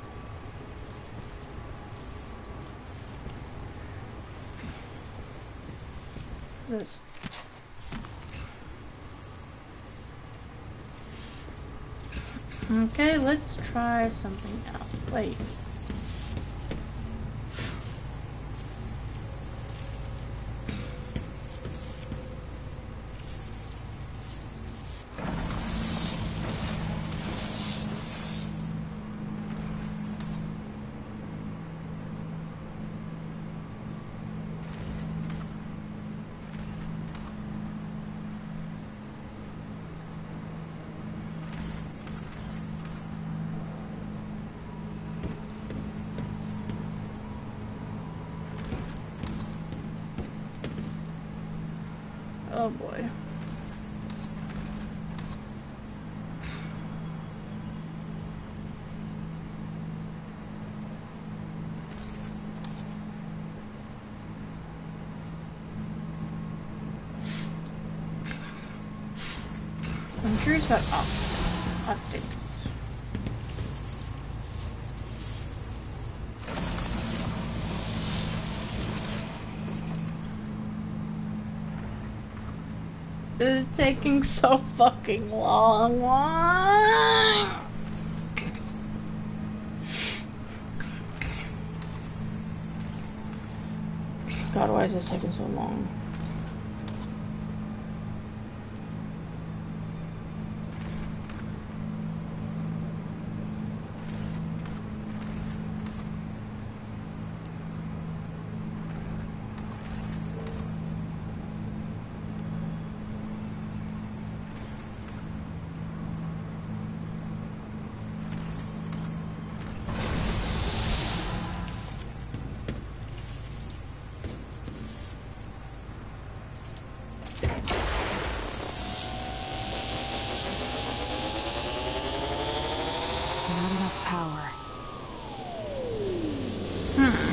This. Okay, let's try something else. Wait. Oh boy. curious about oh, updates. This is taking so fucking long. Why? God, why is this taking so long? Not enough power. Hmm.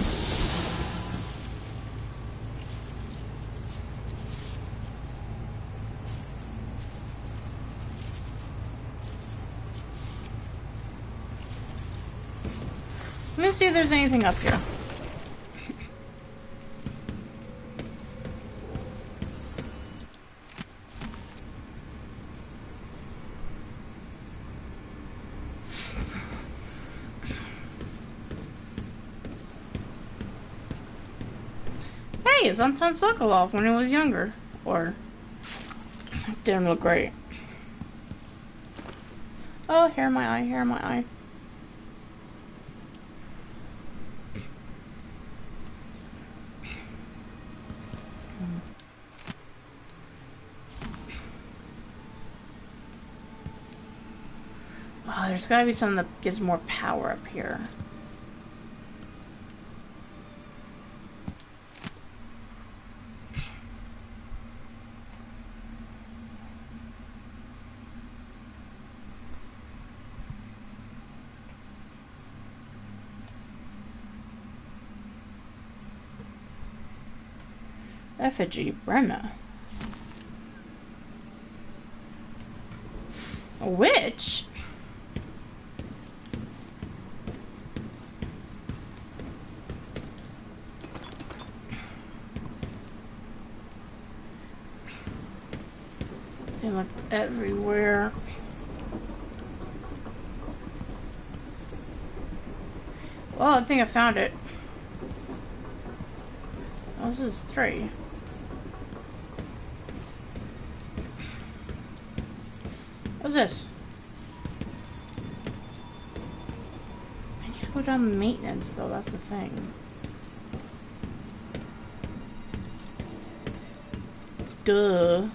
Let me see if there's anything up here. Hey, it's Anton Sokolov when he was younger. Or didn't look great. Oh, hair in my eye, hair in my eye. Oh, there's gotta be something that gives more power up here. Effigy, Brenna. A witch? They look everywhere. Well, I think I found it. Oh, this is three. What's this? I need to go down the maintenance though, that's the thing. Duh.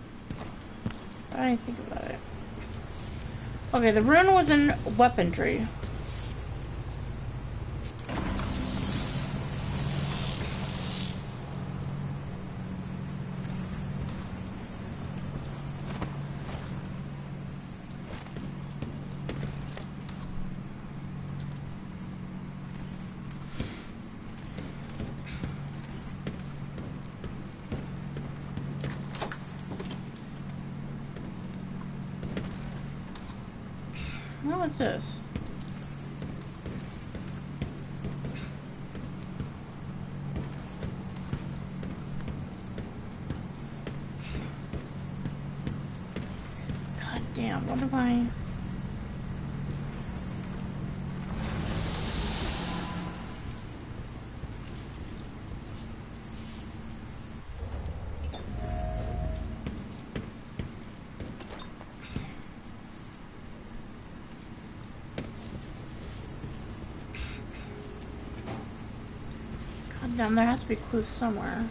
I didn't think about it. Okay, the rune was in weaponry. Oh, what's this? God damn, what am I? Damn, there has to be clues somewhere.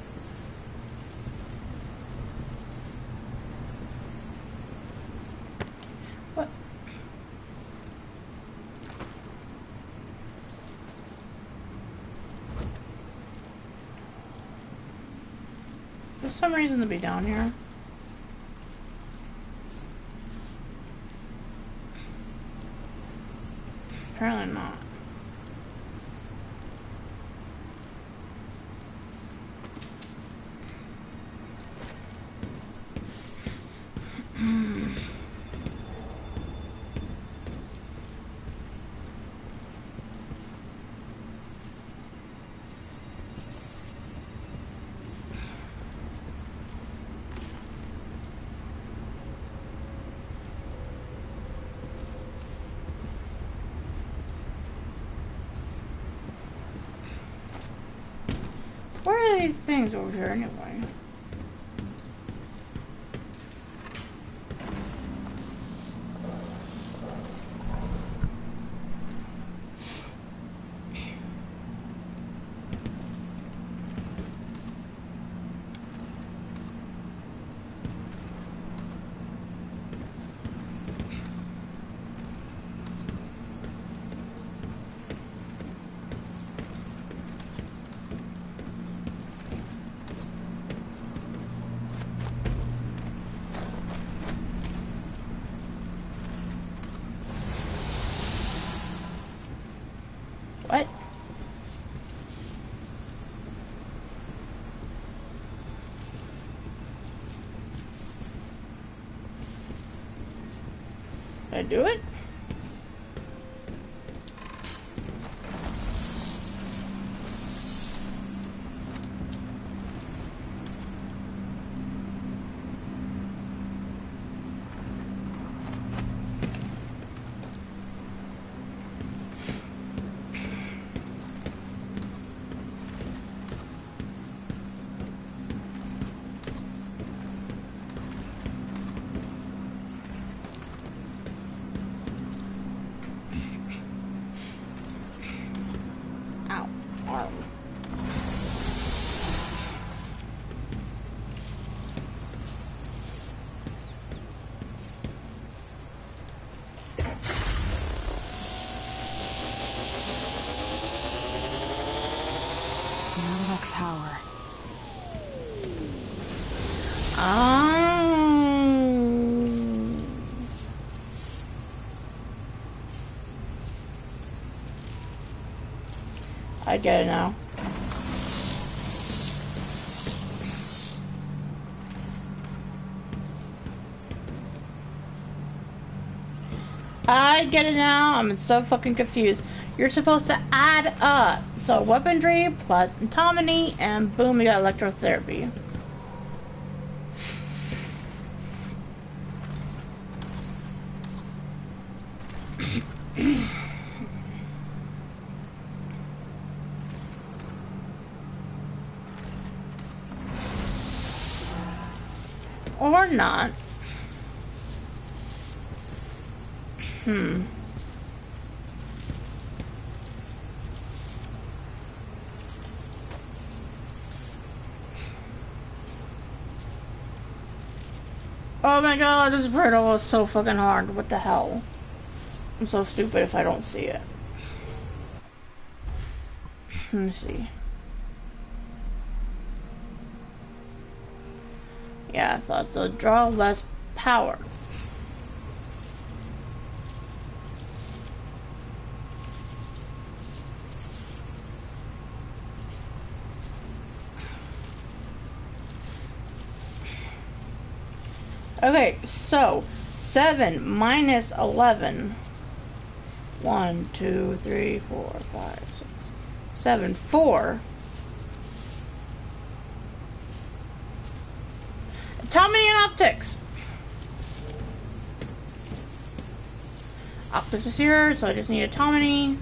What? There's some reason to be down here. Apparently not. these things over here anyway? What? Did I do it? Power. Um, I get it now. I get it now. I'm so fucking confused. You're supposed to add up. So weaponry plus antimony, and boom, we got electrotherapy. Or not. Hmm. Oh my god, this brittle is so fucking hard. What the hell? I'm so stupid if I don't see it. Let me see. Yeah, I thought so. Draw less power. Okay, so seven minus eleven. One, two, three, four, five, six, seven, four. Antimony and optics. Optics is here, so I just need antimony.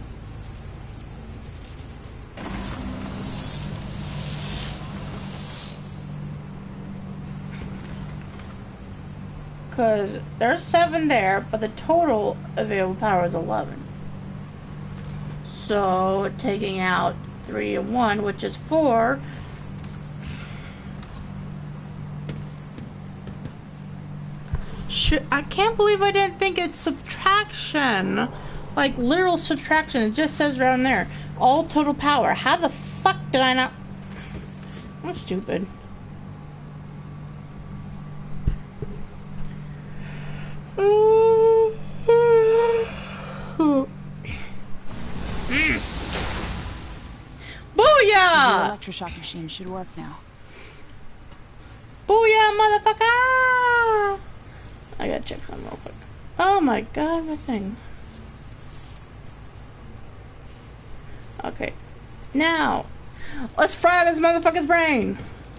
Because there's seven there, but the total available power is eleven. So taking out three and one, which is four. Shit, I can't believe I didn't think it's subtraction. Like literal subtraction. It just says around there. All total power. How the fuck did I not? I'm stupid. Mm. Booyah! The electroshock machine should work now. Booyah, motherfucker! I gotta check something real quick. Oh my god, my thing. Okay. Now, let's fry this motherfucker's brain!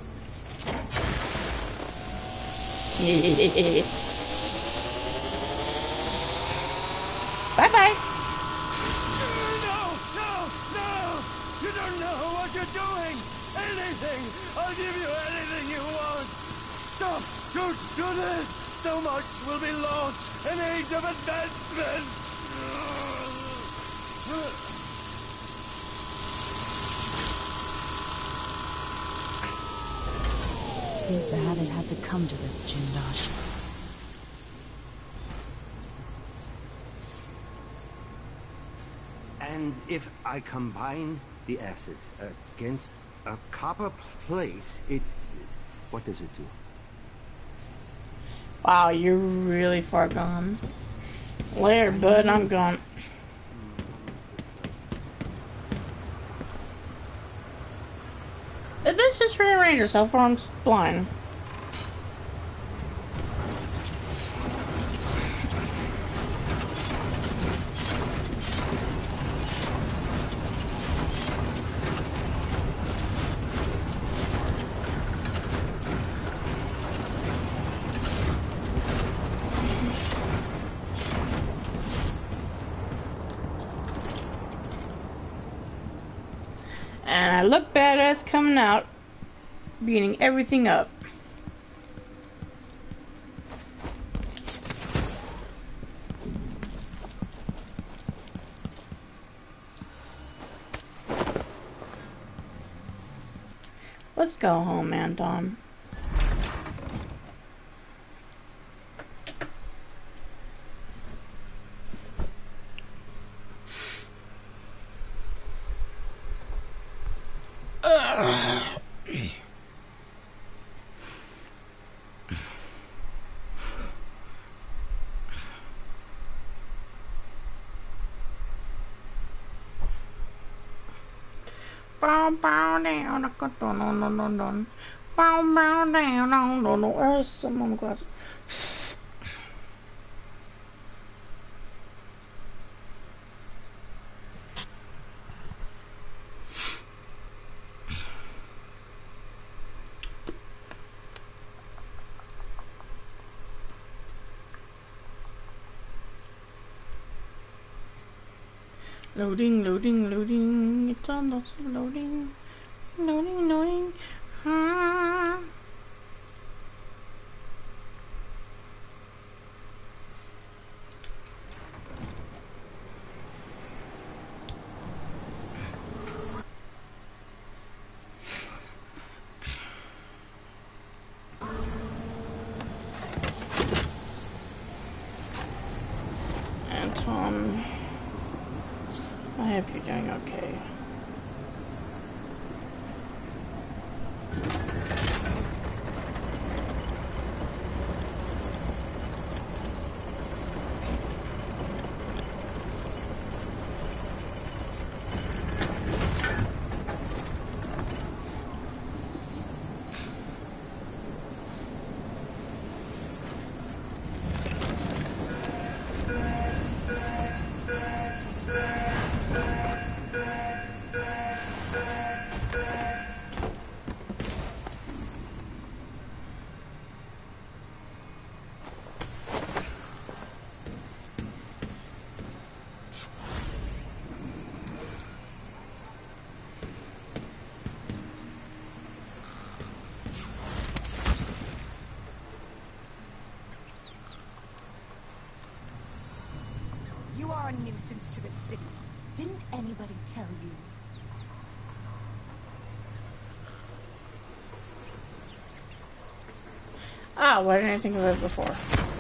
Bye bye! No! No! No! You don't know what you're doing! Anything! I'll give you anything you want! Stop! Don't do this! So much will be lost! An age of advancement! Too bad it had to come to this, Jindosh. And if I combine the acid against a copper plate, it... what does it do? Wow, you're really far gone. Later, bud, I'm gone. Did this just rearrange itself or I'm blind? And I look badass coming out, beating everything up. Let's go home, Anton. Bow bow down, no no no no no. Bow bow down, no no no. Where's some on the glass? Loading, loading, loading. It's on lots of loading. Loading, loading. Ah. Anton, I hope you're doing okay. You are a nuisance to the city. Didn't anybody tell you? Ah, why didn't I think of it before?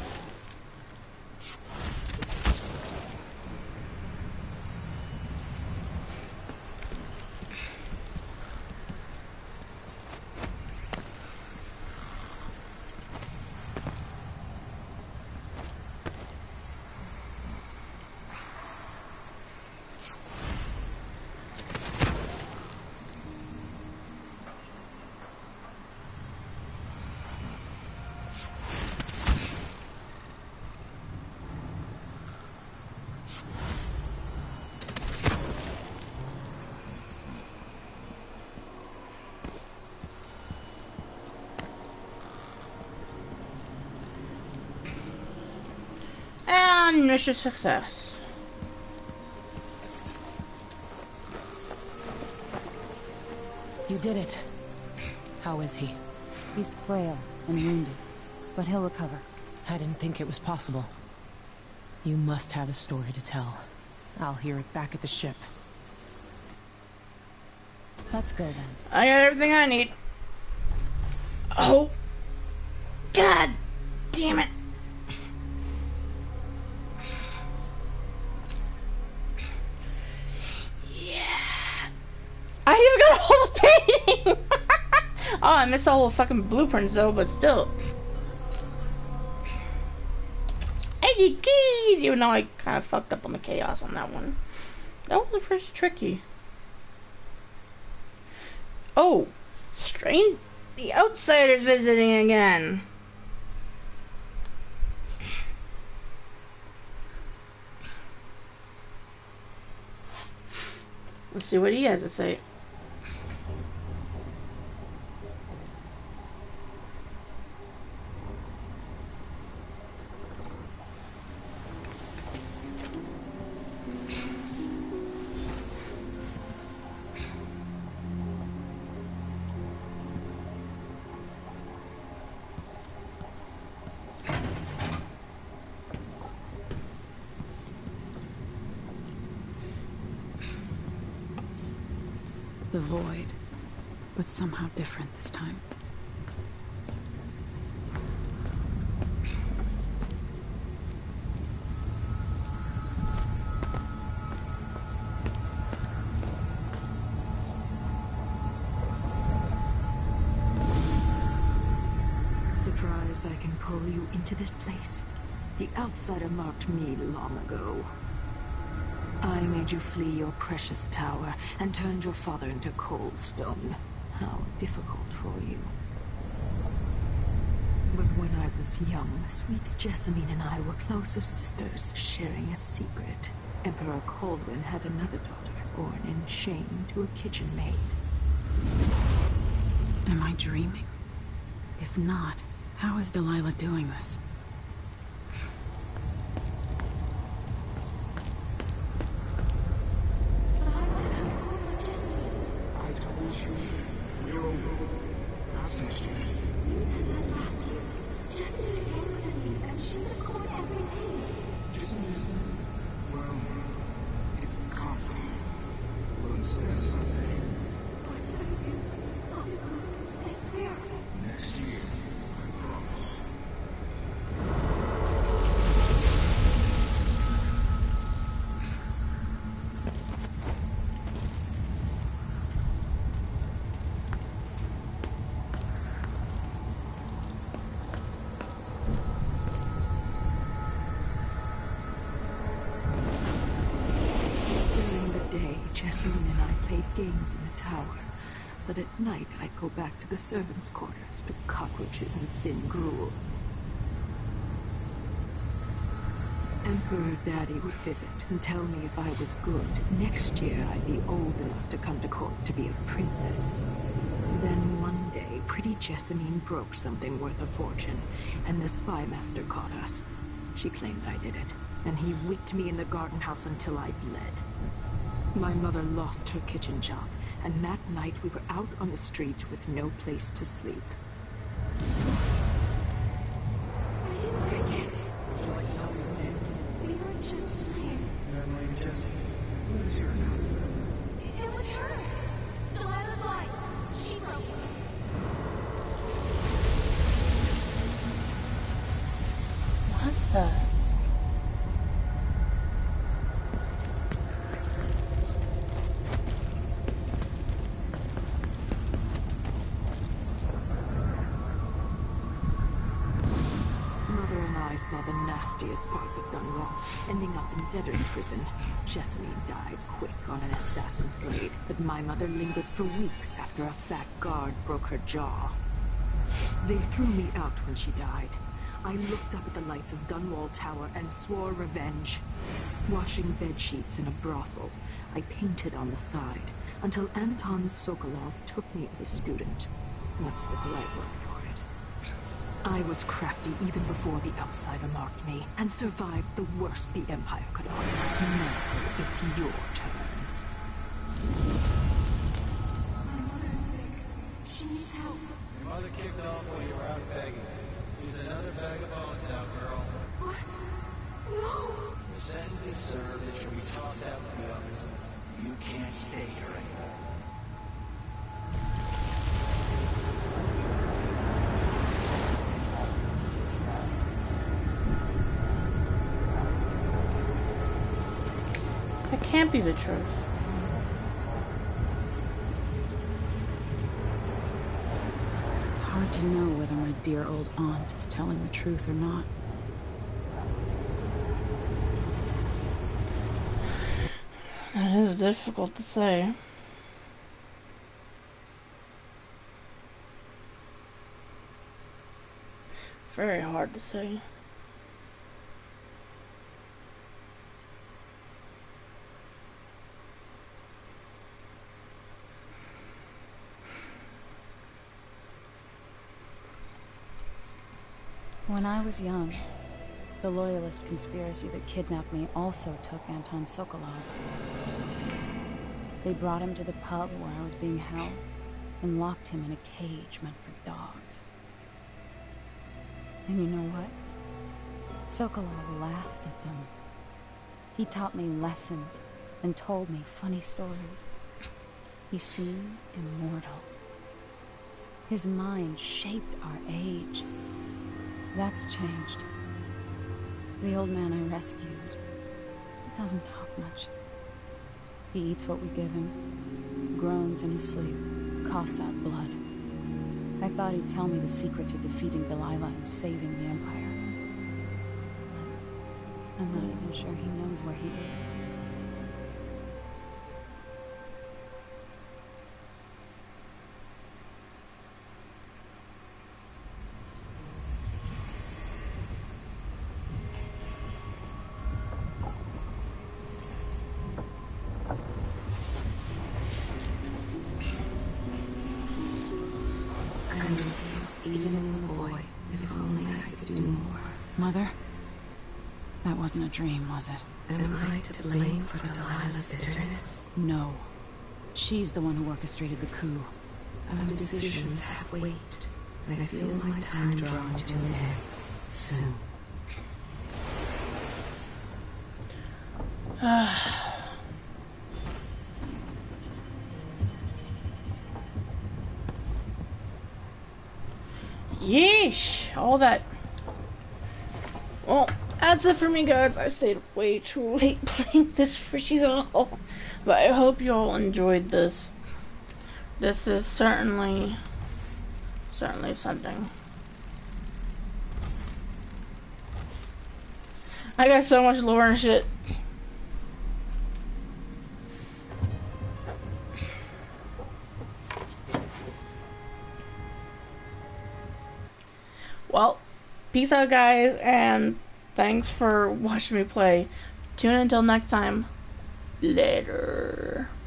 And mission success. You did it. How is he? He's frail and wounded, but he'll recover. I didn't think it was possible. You must have a story to tell. I'll hear it back at the ship. Let's go then. I got everything I need. Oh. God damn it. Yeah. I even got a whole painting. Oh, I missed all the fucking blueprints though, but still. Even though I kind of fucked up on the chaos on that one. That was pretty tricky. Oh, strange. The outsider's visiting again. Let's see what he has to say. The void, but somehow different this time. Surprised I can pull you into this place? The outsider marked me long ago. I made you flee your precious tower and turned your father into cold stone. How difficult for you. But when I was young, sweet Jessamine and I were close as sisters, sharing a secret. Emperor Coldwin had another daughter, born in shame to a kitchen maid. Am I dreaming? If not, how is Delilah doing this? Jessamine and I played games in the tower, but at night I'd go back to the servants' quarters to cockroaches and thin gruel. Emperor Daddy would visit and tell me if I was good, next year I'd be old enough to come to court to be a princess. Then one day, pretty Jessamine broke something worth a fortune, and the spy master caught us. She claimed I did it, and he whipped me in the garden house until I bled. My mother lost her kitchen job, and that night we were out on the streets with no place to sleep. I didn't forget. Would you like to tell me your name? We were just playing. Your name, Jesse. Who is your name? It was her. Delilah's life. She broke it. What the? I saw the nastiest parts of Dunwall, ending up in debtor's prison. Jessamine died quick on an assassin's blade, but my mother lingered for weeks after a fat guard broke her jaw. They threw me out when she died. I looked up at the lights of Dunwall Tower and swore revenge. Washing bed sheets in a brothel, I painted on the side, until Anton Sokolov took me as a student. What's the polite word for it? I was crafty even before the outsider marked me, and survived the worst the Empire could offer. Now, it's your turn. My mother saved She needs help. Your mother kicked off while you were out begging. She's another bag of bones now, girl. What? No. The sentence is served and she'll be tossed out with the others. You can't stay here anymore. That can't be the truth. It's hard to know whether my dear old aunt is telling the truth or not. That is difficult to say. Very hard to say. When I was young, the Loyalist conspiracy that kidnapped me also took Anton Sokolov. They brought him to the pub where I was being held and locked him in a cage meant for dogs. And you know what? Sokolov laughed at them. He taught me lessons and told me funny stories. He seemed immortal. His mind shaped our age. That's changed. The old man I rescued doesn't talk much. He eats what we give him, groans in his sleep, coughs out blood. I thought he'd tell me the secret to defeating Delilah and saving the Empire. But I'm not even sure he knows where he is. Even in the void, if only I could do more. Mother? That wasn't a dream, was it? Am I to blame for Delilah's bitterness? No. She's the one who orchestrated the coup. Our decisions have weight. I feel my time drawing to an end soon. Yeesh! All that. Well, that's it for me, guys. I stayed way too late playing this for you all. But I hope you all enjoyed this. This is certainly, certainly something. I got so much lore and shit. Well, peace out, guys, and thanks for watching me play. Tune in until next time. Later.